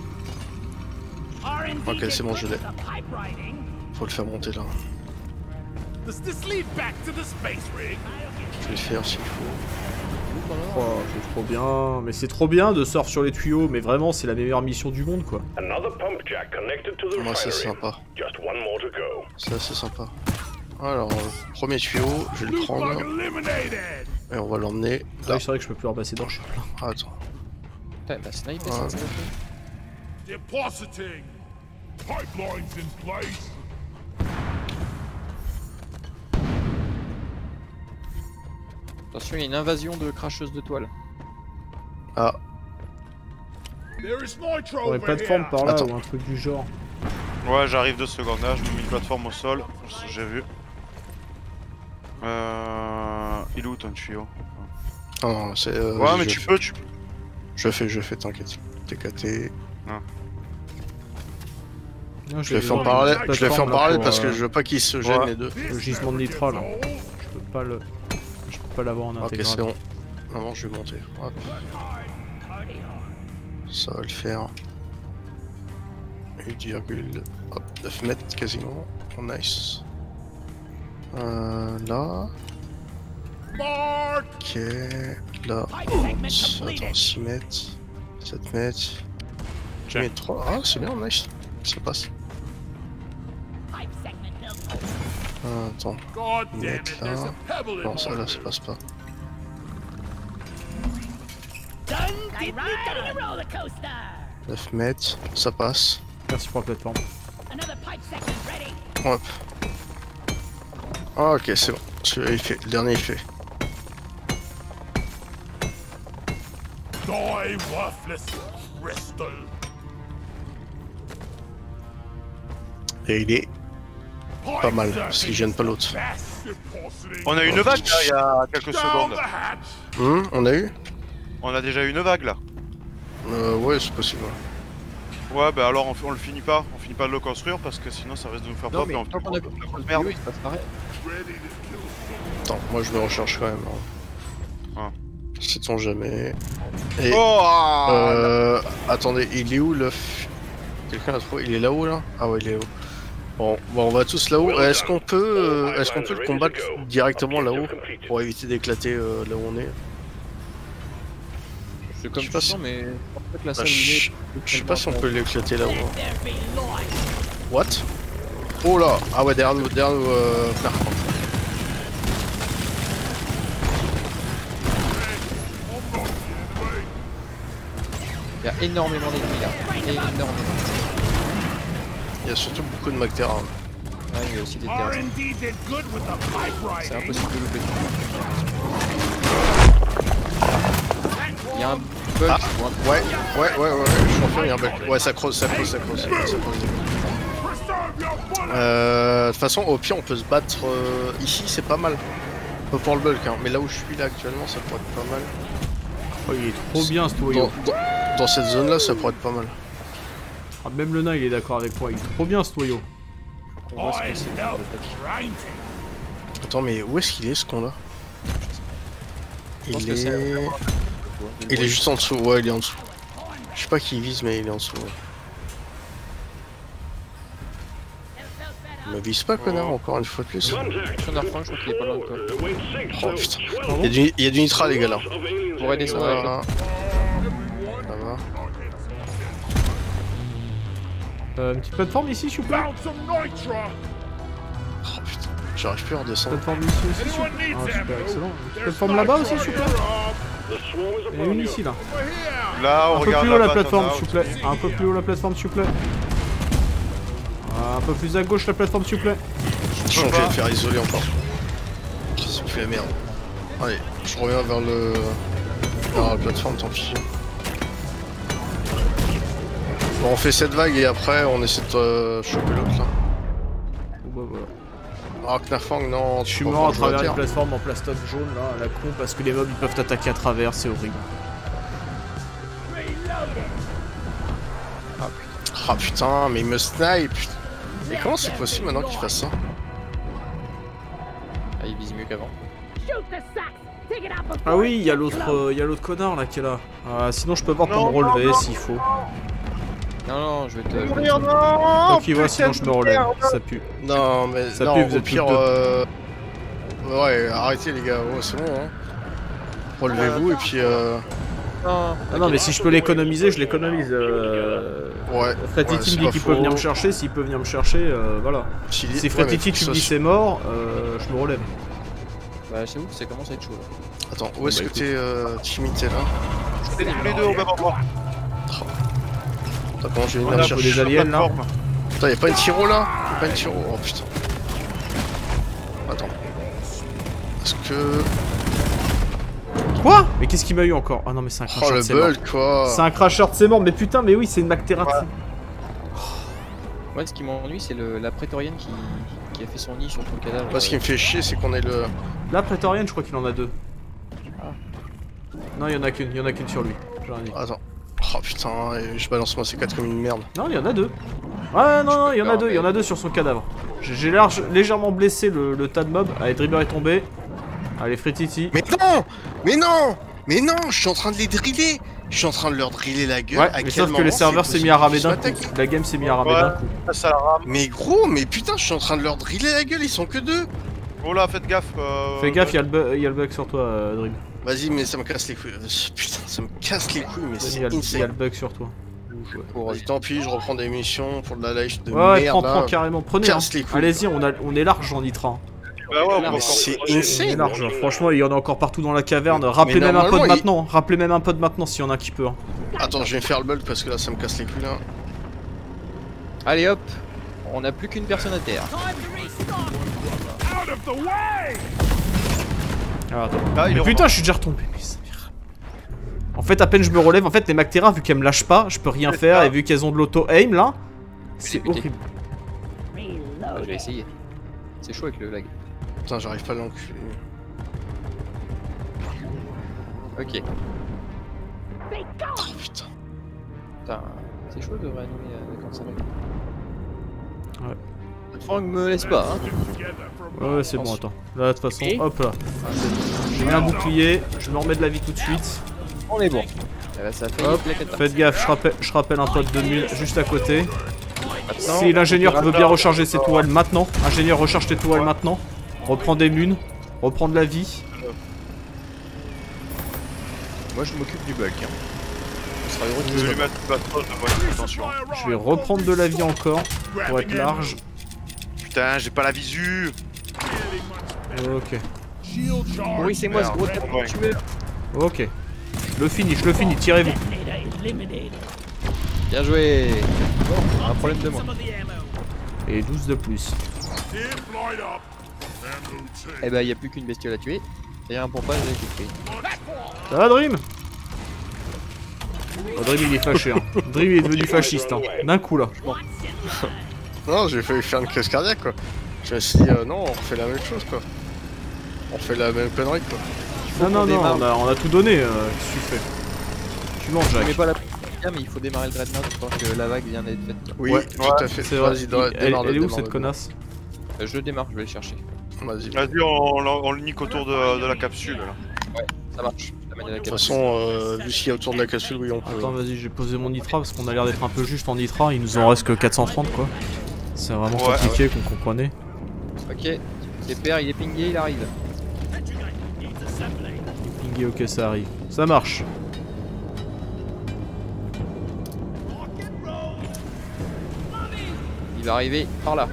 R and D Ok, c'est bon, je l'ai. gets good with the pipe writing. Faut le faire monter là. Does this lead back to the space rig? Je vais le faire s'il faut. Oh, c'est trop bien. Mais c'est trop bien de surfer sur les tuyaux, mais vraiment, c'est la meilleure mission du monde quoi. Another pump jack connected to the Moi c'est refinery. sympa. Just one more to go. C'est assez sympa. Alors, le premier tuyau, je vais le Loot bug prendre. eliminated! Et on va l'emmener Ah là. oui, c'est vrai que je peux plus repasser dans, je suis plein. Ah, attends. Putain, bah sniper, Ouais. ça, ça. Depositing! Pipelines in place! Attention, il y a une invasion de cracheuses de toile. Ah, There is nitro Ouais, over plateforme here! par là Attends. ou un truc du genre. Ouais, j'arrive deux secondes. Là, je mets une plateforme au sol. J'ai vu. Euh... Il est où ton tuyau? ah non, c'est. Euh, Ouais, vas-y, mais je tu le peux, tu fais. Je le fais, je le fais, t'inquiète. T K T. Non, Je le fais vais en parallèle, une je le fais en plateforme, là, parallèle pour, parce que euh, je veux pas qu'ils se gênent ouais. les deux. Le gisement de nitro là. Je peux pas le. Je peux pas l'avoir en Ok, intégral. c'est bon. Maintenant, je vais monter. Hop. Ça va le faire. huit virgule neuf mètres quasiment. Oh, nice. Euh, là. Mark! Ok. Là. Pipe segment Attends, completed. six mètres. sept mètres. J'ai mis trois. Ah, c'est bien, nice. Ça passe. Pipe segment built. Ah, attends. God damn Mettre it, there's là. a pebble in Non, ça my là, ça passe pas. Done diddly getting a roller coaster. neuf mètres. Ça passe. Merci pour la plateforme. Another pipe segment ready. Hop. Ah, ok, c'est bon. Celui-là, il fait. Le dernier, il fait. Die, worthless crystal. Et il est pas mal, parce qu'il gêne pas l'autre. On a eu une vague là, il y a quelques Down secondes. the hatch. Hum, on a eu On a déjà eu une vague là. euh, Ouais, c'est possible. Ouais, bah alors on, on le finit pas. On finit pas de le construire parce que sinon ça risque de nous faire Non, pop mais et on tant qu'on a plus on- de merde. tuyau, il se passe pareil. Attends, moi je me recharge quand même. Hein. Ah. Sait-on jamais. Et. Oh ah, Euh. Attendez, il est où le. f- Quelqu'un l'a trouvé? Il est là-haut là? Ah ouais, il est là-haut. Bon, bon, on va tous là-haut. Est-ce qu'on peut, euh, est-ce qu'on peut le combattre directement là-haut pour éviter d'éclater euh, là où on est? C'est comme Je sais pas tu si- sens, mais en fait la Bah, salle je où je sais pas si on peut l'éclater là-haut. Let hein. there be light. What? Oh là! Ah ouais, derrière nous, derrière nous, euh, frère. il y a énormément d'ennemis là. Énormément. Il y a surtout beaucoup de Mactera. Ouais, il y a aussi des R terres. and D did good with the pipe C'est writing. impossible de louper. Il y a un bug. Ah, ou un- ouais, ouais, ouais, ouais, je confirme, il y a un bug. Ouais, ça creuse, ça creuse, ça creuse. Ça creuse. Preserve your bullets. Euh, de toute façon, au pire, on peut se battre euh, ici, c'est pas mal. Pas pour le bulk, hein. Mais là où je suis là actuellement, ça pourrait être pas mal. Oh, il est trop bien ce Dans, toyo. dans, dans cette zone-là, ça pourrait être pas mal. Ah, même le nain il est d'accord avec moi, il est trop bien ce toyo. On voit ce que I c'est. help grinding. Attends, mais où est-ce qu'il est ce con-là? Je pense Il que c'est est... un- Il est juste en dessous, ouais, il est en dessous. Je sais pas qui il vise, mais il est en dessous. Ouais. Il me vise pas, connard, encore une fois de plus. Sur Narfang, je crois qu'il est pas loin de toi. Oh putain. Il y a du, il y a du nitra, les gars, là. Pour aider ça, ouais. Voilà. Ça va. Euh, une petite plateforme ici, s'il vous plaît. Found some nitra. Oh putain, j'arrive plus à redescendre. Plateforme ici aussi, s'il vous Anyone plaît. needs Ah, super, ammo? excellent. Une petite There's plateforme là-bas aussi, nitra s'il vous plaît. here. Il y en a une ici, là. We're here. Là, on Un peu regarde plus haut la là-bas, plateforme, t'en as s'il vous plaît. Un peu plus haut la plateforme, s'il vous plaît. Ah, un peu plus à gauche la plateforme, s'il vous plaît. Je vais le faire isoler encore. Oh, c'est plus la merde. Allez, je reviens vers le... vers la plateforme, tant pis. Bon, on fait cette vague et après on essaie de euh, choper l'autre là. Bon, bah voilà. Ah, Knarfang, non, Je tu suis peux mort pas à jouer à travers terre. une plateforme en plastoc jaune là, à la con, parce que les mobs ils peuvent t'attaquer à travers, c'est horrible. Ah putain, mais il me snipe. Et comment c'est possible maintenant qu'il fasse ça? Ah, il vise mieux qu'avant. Shoot the sacks. Take it out before Ah oui, il y a it l'autre explodes. euh, il y a l'autre connard là qui est là. Ah, sinon je peux voir pour Non, me relever non, non. s'il faut. Non, non, je vais te. je vais te- Mourir, non. Donc il voit, sinon je me relève, ça pue. Non, mais Ça non, pue, vous au êtes pire, tous deux. euh... ouais, arrêtez les gars, ouais, c'est bon, hein. Relevez-vous et puis euh... Non, Ah non mais si je peux l'économiser, je l'économise. Euh... ouais. Fred ouais, Titi c'est me dit pas qu'il faux. peut venir me chercher, s'il peut venir me chercher, euh, voilà. S'il- Si ouais, Fred mais Titi faut que tu me ça dis se- c'est mort, euh, je me relève. bah j'avoue que ça commence à être chaud là. Attends, où est-ce bah, que t'es, euh, Timmy, t'es là? C'est tous les deux au même endroit. T'as comment je vais On venir a chercher des aliens là. Plateforme. Putain, y'a pas une tiro là? Y'a pas une tiro? Oh putain. Attends. Est-ce que... Quoi? Mais qu'est-ce qu'il m'a eu encore? Ah non mais c'est un Oh crasher le de ses morts. bulk quoi. C'est un crasher de ses morts, mais putain mais oui c'est une Mactera. Moi, ce qui m'ennuie, c'est le- la prétorienne qui... qui a fait son nid sur ton cadavre. Moi ce qui me fait chier c'est qu'on est le... La Prétorienne je crois qu'il en a deux. Ah. Non il y en a qu'une, il y en a qu'une sur lui. J'en ai dit. Attends. Oh putain, et je balance moi ces quatre comme une merde. Non il y en a deux. Ouais non non il y en a faire, deux, il y en a deux sur son cadavre. J'ai j'ai large- légèrement blessé le, le tas de mobs. Allez Dribber est tombé. Allez Frititi. Mais non! Mais non! Mais non! Je suis en train de les driller! Je suis en train de leur driller la gueule. Ouais à mais quel sauf que moment les serveurs c'est s'est mis à ramer possible d'un qu'ils coup. se m'attaquent? La game s'est mis à ramer Ouais. d'un coup. Ça la rame. Mais gros, mais putain, je suis en train de leur driller la gueule, ils sont que deux! Oh là, faites gaffe. euh, Fais gaffe, il y, a le bu- y a le bug sur toi euh, Drib. Vas-y, mais ça me casse les couilles. Putain, ça me casse les couilles, mais Il c'est y, a le- y a insane. le bug sur toi. Pour... Vas-y, tant pis, je reprends des missions pour de la live de Ouais, ouais merde. prends, là. prends carrément, prenez. Hein. Casse les couilles. Allez-y, on, a- on est large en nitran. Bah ouais, on peut Mais encore- c'est On est insane! large, franchement il y en a encore partout dans la caverne. Rappelez mais même un peu de normalement, il- maintenant, rappelez même un peu de maintenant s'il y en a un qui peut. Hein. Attends, je vais faire le bulk parce que là ça me casse les couilles là. Allez hop, on n'a plus qu'une personne à terre. Time to restock. Out of the way! Ah, attends. Ah, il Mais est putain, je suis déjà retombé. Mais ça En fait, à peine je me relève, en fait, les Mactera, vu qu'elles me lâchent pas, je peux rien faire. Et vu qu'elles ont de l'auto-aim là, c'est Buter. horrible. Ah, je vais essayer. C'est chaud avec le lag. Putain, j'arrive pas à l'enculer. Ok. Oh putain. Putain, c'est chaud de réanimer euh, quand ça va. Ouais. Franck me laisse pas, hein. Together from Ouais, ouais, c'est bon, attends. Là, de toute façon, Et hop là. J'ai mis un bouclier, je me remets de la vie tout de suite. On est bon. Eh ben, ça a fait Hop, une plaquette. faites gaffe, je rappelle, je rappelle un pote de mule juste à côté. Maintenant, Si l'ingénieur veut bien Opérateur, recharger ses opérateur. toiles maintenant, ingénieur recharge tes toiles maintenant. Reprends des munes, reprends de la vie. moi je m'occupe du bulk. Hein. On sera heureux Je qu'il vais soit lui mettre une bâtonne, moi, attention. Je vais reprendre de la vie encore pour être large. Putain, j'ai pas la visu. Ok, shield charge. Oui, c'est moi ce gros tête Ouais. tueur. ok. Je le finis, je le finis, tirez-vous. Bien joué. Bon, un problème de moi. Et douze de plus. Dip light up. And routine. Eh ben, y a plus qu'une bestiole à tuer. Et un pompage avec les prix. Ça va Dream? Oh, Dream il est fâché hein. Dream il est devenu fasciste hein. D'un coup là. Non, j'ai failli faire une crise cardiaque quoi. Je me suis dit, euh, non, on refait la même chose quoi. On fait la même connerie quoi. Non non qu'on non, démarre. on a, on a tout donné, euh, qu'est-ce que tu fais? Tu manges Je mets Jack. pas la bien, mais il faut démarrer le dreadnought tant que la vague vient d'être faite. Oui, Ouais, tout à fait. C'est vrai, Vas-y, démarre elle, elle est où démarre cette le- connasse? Euh, je le démarre, je vais le chercher. Vas-y. De Vas-y, on, on, on le nique autour de, de la capsule là. Ça marche. Je l'amène à la toute capsule. façon, euh, vu ce qu'il y a autour de la capsule, oui, on peut. Attends vas-y, j'ai posé mon nitra parce qu'on a l'air d'être un peu juste en nitra, il nous en reste que quatre cent trente quoi. C'est vraiment Ouais, compliqué qu'on comprenait. Ok. C'est père, il est pingé, il arrive. Pingé, ok ça arrive. Ça marche. Il va arriver par là.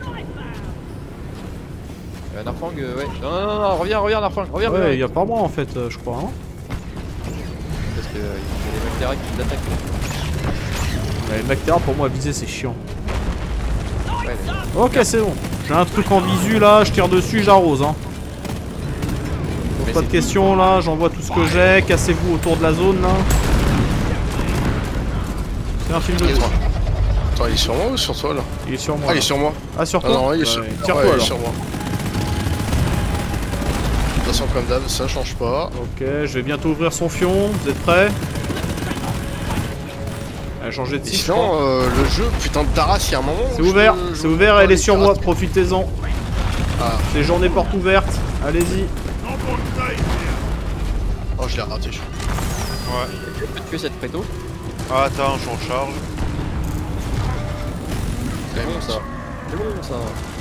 Euh, Narfang, euh, ouais. Non, non, non, non, reviens, reviens, Narfang, reviens, Ouais, reviens. il y a pas moi en fait, euh, je crois. Hein. Parce que euh, il y a des bactéries qui l'attaquent. Ouais, les Mactera pour moi à viser c'est chiant. Ouais, mais- Ok c'est bon. J'ai un truc en visu là, je tire dessus, j'arrose hein. mais Pas de c'est- questions là, j'envoie tout ce que j'ai, cassez-vous autour de la zone là. C'est un film de toi. Attends, il est sur moi ou sur toi là? Il est sur moi. Ah, il là. est sur moi. Ah sur Ah toi? non, il est Ouais, sur, tire-toi ouais, il est alors. sur moi. De toute façon, comme d'hab, ça change pas. Ok, je vais bientôt ouvrir son fion, vous êtes prêts? Elle a changé de Et site. je sinon, crois. euh, le jeu, putain de Taras, il y a un moment. C'est où je ouvert, peux- je c'est peux ouvert, pas elle est les sur moi, pirates. profitez-en. Ah, C'est journée porte ouverte, allez-y. No more night here. oh, je l'ai raté. je- Ouais. Je peux tuer cette préto. Ah, attends, je recharge. C'est bon ça. C'est bon ça.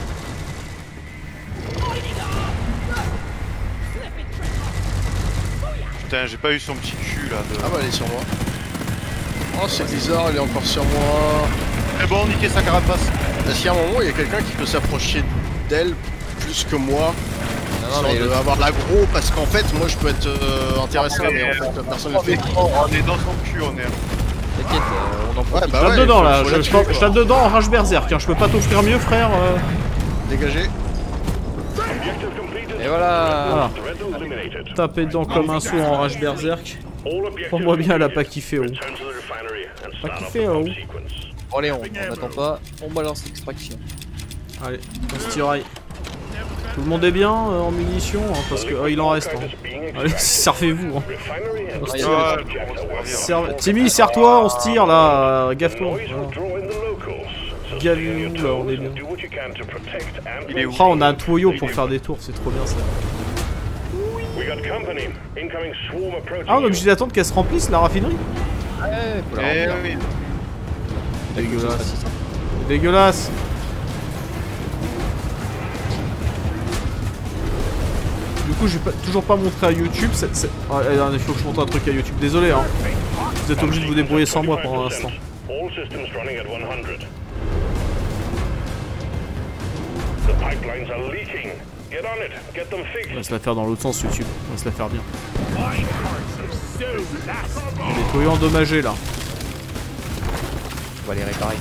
Putain, j'ai pas eu son petit cul là. De... Ah bah, elle est sur moi. Oh, c'est bizarre, elle est encore sur moi. C'est bon, niquer sa carapace. Est-ce qu'il y a un moment où il y a quelqu'un qui peut s'approcher d'elle plus que moi? Non, non, Genre mais de le- avoir l'aggro, parce qu'en fait, moi je peux être euh, intéressant, mais en fait, personne ne On le est, fait. on est dans son cul, on est. T'inquiète, euh, on en Ouais, profite. bah Je tape ouais, dedans faut- là, faut je, la je, tuer, tape- quoi. je tape dedans en rage berserk, hein. Je peux pas t'offrir mieux frère. euh. Dégagé. Objective completed. Et voilà. Voilà, Threat eliminated. taper dedans comme un saut en rage berserk. All objectives Prends-moi bien, elle a pas completed. kiffé oh. Return to the refinery and start kiffé, up the oh. bomb sequence. Bon, allez, on on n'attend pas. On balance l'extraction. Allez, on se tiraille. Tout le monde est bien euh, en munitions, hein, parce que oh, il en reste. Hein. Allez, servez-vous. Hein. Refinery and Ah, il y a Ouais, le- bon, on va servir. Serve- Timmy, serre-toi, on se tire là, euh, gaffe-toi. noise Voilà. will draw in the locals. So Gavez-vous, stay on your là, on est toes bien. and do what you can to protect and Il est où? Ah, on a un tuyau pour faire des tours, c'est trop bien ça. We got company. Incoming swarm approaching. Ah, on est obligé d'attendre qu'elle se remplisse la raffinerie? Ouais, faut la Eh remplir. oui. Dégueulasse. Dégueulasse. Du coup, j'ai pas- toujours pas montré à YouTube. c'est- c'est- Ah, eh, il faut que je montre un truc à YouTube. Désolé, hein. Vous êtes obligé de vous débrouiller sans moi pendant l'instant. All systems running at one hundred. The pipelines are leaking. Get on it. Get them On fixed. va se la faire dans l'autre sens, YouTube. On va se la faire bien. Les tuyaux endommagés là. On va les réparer.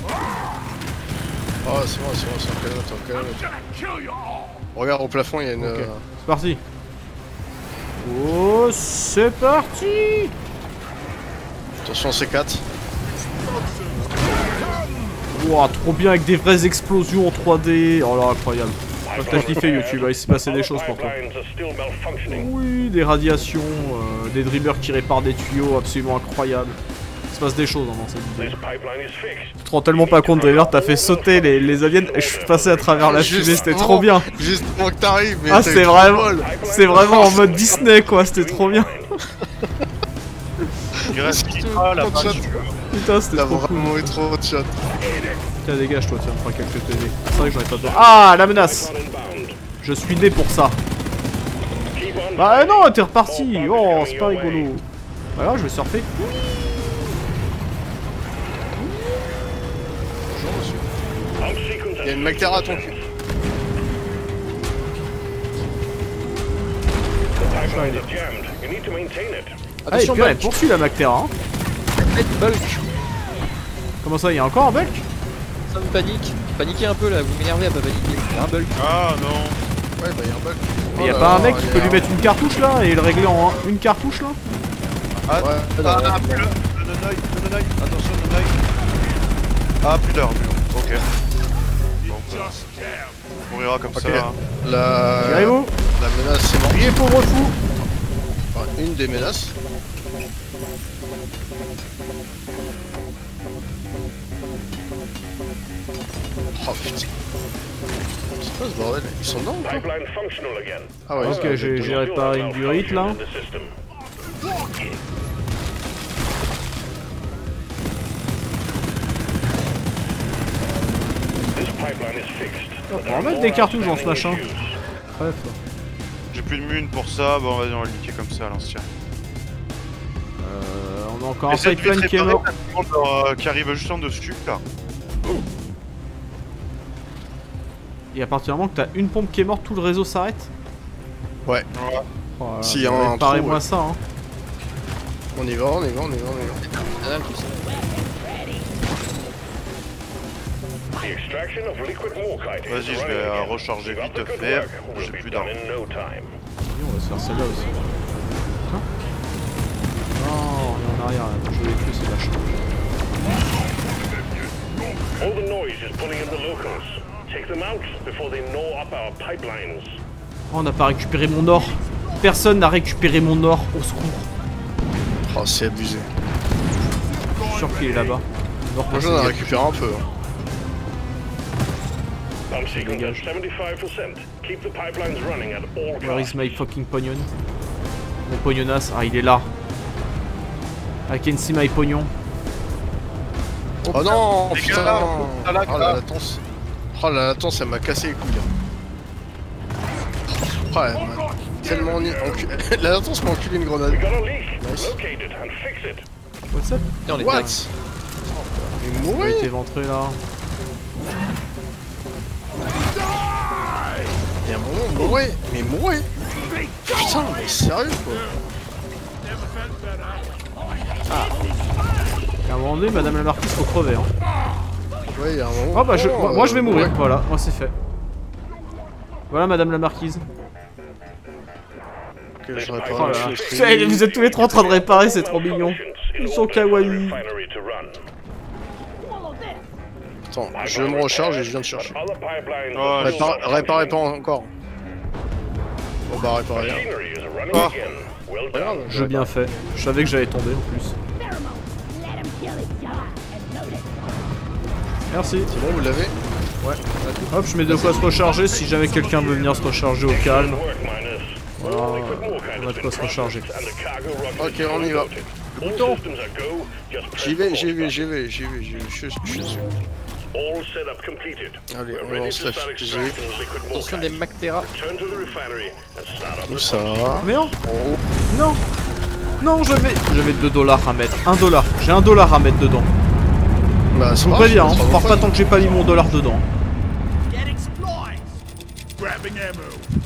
Oh, c'est bon, c'est bon, c'est un calme, c'est un calme. Gonna kill you all. Regarde au plafond, il y a une. Ok. euh, C'est parti. Oh, c'est parti. Attention C quatre. Ouah, trop bien avec des vraies explosions en trois D. Oh là, incroyable. T'as kiffé YouTube, il s'est passé des choses pour toi. Oui, des radiations, euh, des dribblers qui réparent des tuyaux absolument incroyables. Il se passe des choses hein, dans cette vidéo. Tu te rends tellement pas compte, Driver, t'as fait sauter les, les aliens et je suis passé à travers la fumée, c'était trop bien. Juste avant que t'arrives, mais ah, c'est vraiment, c'est vraiment en mode Disney quoi, c'était trop bien. Il reste Kitra là-bas. Putain, c'était trop cool. vraiment eu trop de shots. Tiens, dégage toi, tiens, prends quelques T V. C'est vrai que j'en ai pas besoin. Ah, la menace! Je suis né pour ça. Bah non, t'es reparti. Oh, c'est pas rigolo. Voilà, je vais surfer. Il y a une Mactera à ton cul. Ah, et puis elle poursuit la Mactera. Hein. Bulk. Comment ça, il y a encore un bulk? Ça me panique. Paniquez un peu là, vous m'énervez à pas paniquer. Il y a un bulk. Ah non. Ouais, bah y'a un bug. Mais y'a Oh pas là un mec là, qui y peut a lui un- mettre une cartouche là et le régler en un- une cartouche là? Ah, Ouais, ah, non, ah, plus l'heure. Nonoï, Nonoï. Attention, Nonoï. Ah, plus d'heure, ok. Bon, on mourira comme Ok. ça. hein. La... Arrivez-vous? La menace c'est mort. Priez pauvre fou! Enfin, une des menaces. Oh putain. C'est quoi ce bordel? Ils sont dedans ou quoi? Pipeline functional again. Ah ouais, Ok, ça- j'ai j'ai réparé une durite là. In the system. This pipeline is fixed. On va mettre des cartouches dans ce machin. Bref. J'ai plus de mune pour ça, bon vas-y on va le niquer comme ça à l'ancien. Euh, on a encore un Essaye de vite pipeline qui est réparer mort. ta seconde, euh, qui arrive juste en dessus là. Et à partir du moment que t'as une pompe qui est morte, tout le réseau s'arrête? Ouais, Oh, là, S'il y a un réparez-moi trou, ça hein. on y va, on y va, on y va, on y va. Ah, tout ça. The extraction of liquid morkite is Vas-y, je running vais euh, again. recharger Keep up vite the good fait, work. j'ai Will plus be d'armes. done in no time. Et on va se faire celle-là aussi. Hein? Non, on est en arrière là, je vais les tuer ces vaches. All the noise is pulling in the locals. Take them out before they gnaw up our pipelines. Oh, on n'a pas récupéré mon or. Personne n'a récupéré mon or, au secours. Oh, c'est abusé. Je suis sûr qu'il est là-bas. Or, Moi j'en ai récupéré un peu. hein. Pump sequence at Dégage. seventy-five percent. Keep the pipelines running at all Where is costs. my fucking pognon? Mon pognonas, ah il est là. I can see my pognon. Oh non, Les putain. gars, ah là, Oh la latence. Oh la latence, elle m'a cassé les couilles. Oh, elle m'a tellement ni... encu- La latence m'a enculé une grenade. We got a leak. Nice. Locate it and fix it. What's up? Putain, on est What? dingue. Mais On a mourir. été ventré là. Il y a un moment, mourir. Mais mourir. Putain, mais sérieux quoi. À un moment donné, madame la marquise, faut crever hein. Ouais, il y a un moment. Oh bah je, Oh, moi, moi, je vais euh, mourir, ouais. voilà, moi c'est fait. Voilà madame la marquise. Ok, je Oh répare là la là. chose. Putain, vous êtes tous les trois en train de réparer, c'est trop mignon. Ils sont kawaii. Refinery to run. Attends, je me recharge et je viens de chercher. Other pipelines Oh, are Répare- Répare, réparez pas encore. Bon bah réparez. machinery is running Ah. again. Well Regarde, done. Je bien fait. Je savais que j'allais tomber en plus. Let him kill his god and load it. Merci. C'est bon, vous l'avez? Hop, je mets de quoi se recharger si jamais quelqu'un veut venir se recharger au calme. Work, miners. Voilà, Liquid morkite on has a de quoi been se recharger. processed and the cargo rocket Ok, is on y va. unloaded. All systems are go. Just press J'y vais, j'y pause. vais, j'y vais, j'y vais, j'y vais, je suis je suis dessus. All setup completed. Allez, We're on ready lance to la start fusée. extracting liquid Attention morkite. des Mactera. Return to the refinery and start up Où the ça process. va? Mais non, Oh, non, non, je vais, je vais deux dollars à mettre. Un dollar, j'ai un dollar à mettre dedans. bah Je c'est vous pas préviens, grave, hein, ça on va part pas. pas tant que j'ai pas mis mon dollar dedans. Getting supplies. Grabbing ammo.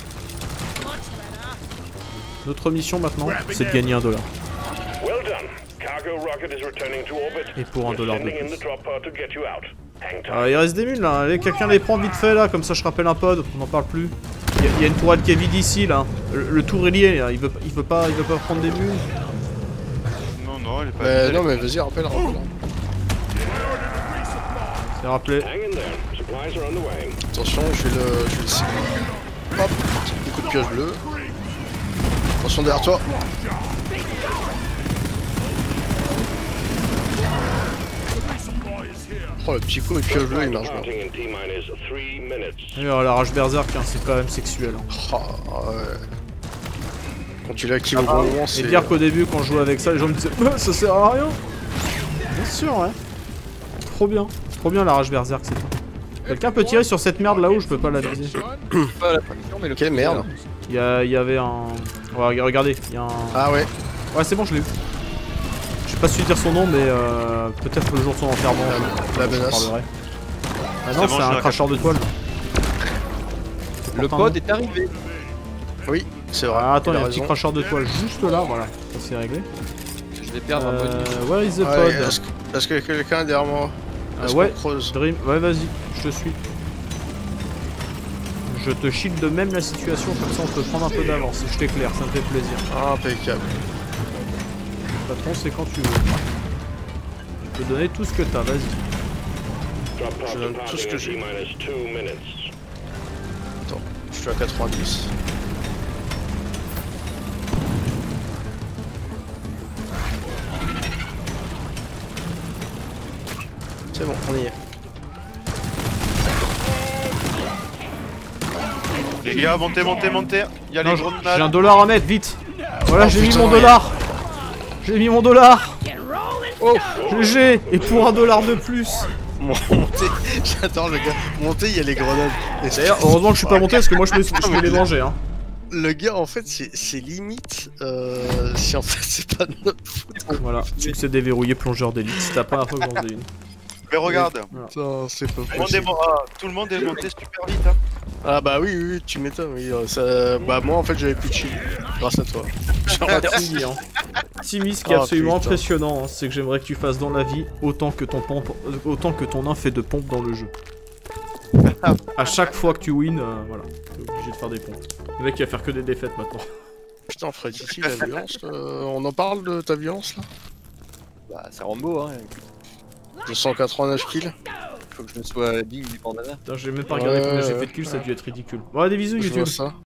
Notre mission maintenant, c'est de gagner un dollar. Well done. Cargo rocket is returning to orbit. Et pour un We're dollar de sending in plus. the drop pod to get you out. Hang tight. Ah, il reste des mules là, allez, quelqu'un les prend vite fait là, comme ça je rappelle un pod, on n'en parle plus. Il y, a- il y a une tourelle qui est vide ici là, le, le tourelier là, il veut, il veut pas, il veut pas prendre des mules. Non, non, il est pas Mais habitué. non, mais vas-y, rappelle, rappelle. C'est rappelé. Hang in there. Supplies are on the way. Attention, je vais le. Je vais le cibler. Hop, petit coup de pioche bleu. Attention derrière toi. Oh, le petit coup de pioche bleu, il marche bien. Starting in T-minus three minutes. Et alors, la rage berserk, hein, c'est quand même sexuel. Hein. Oh, ouais. Quand tu l'actives au bon moment, Et c'est. dire qu'au début, quand je jouais avec ça, les gens me disaient bah, ça sert à rien. Bien sûr, ouais. Trop bien. Trop bien la rage berserk, c'est tout. Quelqu'un peut tirer sur cette merde là-haut, je peux pas la viser. Pas la traduction, mais le Quelle merde. Il y, a, il y avait un. Ouais, regardez, il y a un. Ah ouais. Ouais, c'est bon, je l'ai eu. Je sais pas su dire son nom, mais euh, peut-être le jour de son enterrement. je- La je menace. parlerai. Ah non, bon, c'est je un l'ai cracheur de toile. Le Porte un pod nom. est arrivé. Oui, c'est vrai. Ah, attends, il y a un raison. petit cracheur de toile juste là, voilà. Ça c'est réglé. Je vais perdre un bonus. Euh, where is the Ouais, pod? Est-ce que, est-ce que quelqu'un est derrière moi? Euh, Est-ce ouais, qu'on creuse? Dream, ouais, vas-y, je te suis. Je te shield de même la situation, comme ça on peut prendre un peu d'avance. Je t'éclaire, ça me fait plaisir. Impeccable. Patron, c'est quand tu veux. Tu peux donner tout ce que t'as, vas-y. Drop pods Je donne tout ce departing que in j'ai. T-minus two minutes. Attends, je suis à quatre-vingt-dix. C'est bon, on y est. Les gars, montez, montez, montez. Il y a Non, les j'ai grenades. j'ai un dollar à mettre, vite. Voilà, Oh, j'ai mis putain, mon ouais. dollar. J'ai mis mon dollar. Oh, G G. Et pour un dollar de plus. Monter, j'adore le gars. Monter, il y a les grenades. Et D'ailleurs, heureusement que je suis pas monté parce que moi je me suis je vais les manger. Hein. le gars, en fait, c'est c'est limite. Euh, si en fait, c'est pas de notre faute. Voilà, succès déverrouillé, plongeur d'élite. C'est la première fois que j'en ai une. Mais regarde, Putain, c'est pas tout le monde est possible. mo- ah, tout le monde est monté super vite. Hein. Ah bah oui, oui, oui, tu m'étonnes. Oui, euh, ça... Bah moi, en fait, j'avais plus de shield. Grâce à toi. Merci, hein. Timmy, ce qui est Oh, absolument putain. impressionnant, hein, c'est que j'aimerais que tu fasses dans la vie autant que ton pompe, euh, autant que ton nain fait de pompes dans le jeu. À chaque fois que tu win, euh, voilà, t'es obligé de faire des pompes. Le mec il va faire que des défaites maintenant. Putain, Freddy, la violence, euh, on en parle de ta violence là? Bah, c'est Rambo, hein. deux cent quatre-vingt-neuf kills. Faut que je me sois digne du bandana. Putain, j'ai même pas regardé Ouais, combien j'ai ouais. fait de kills, ça a dû être ridicule. Bon, des bisous Je vois YouTube. ça.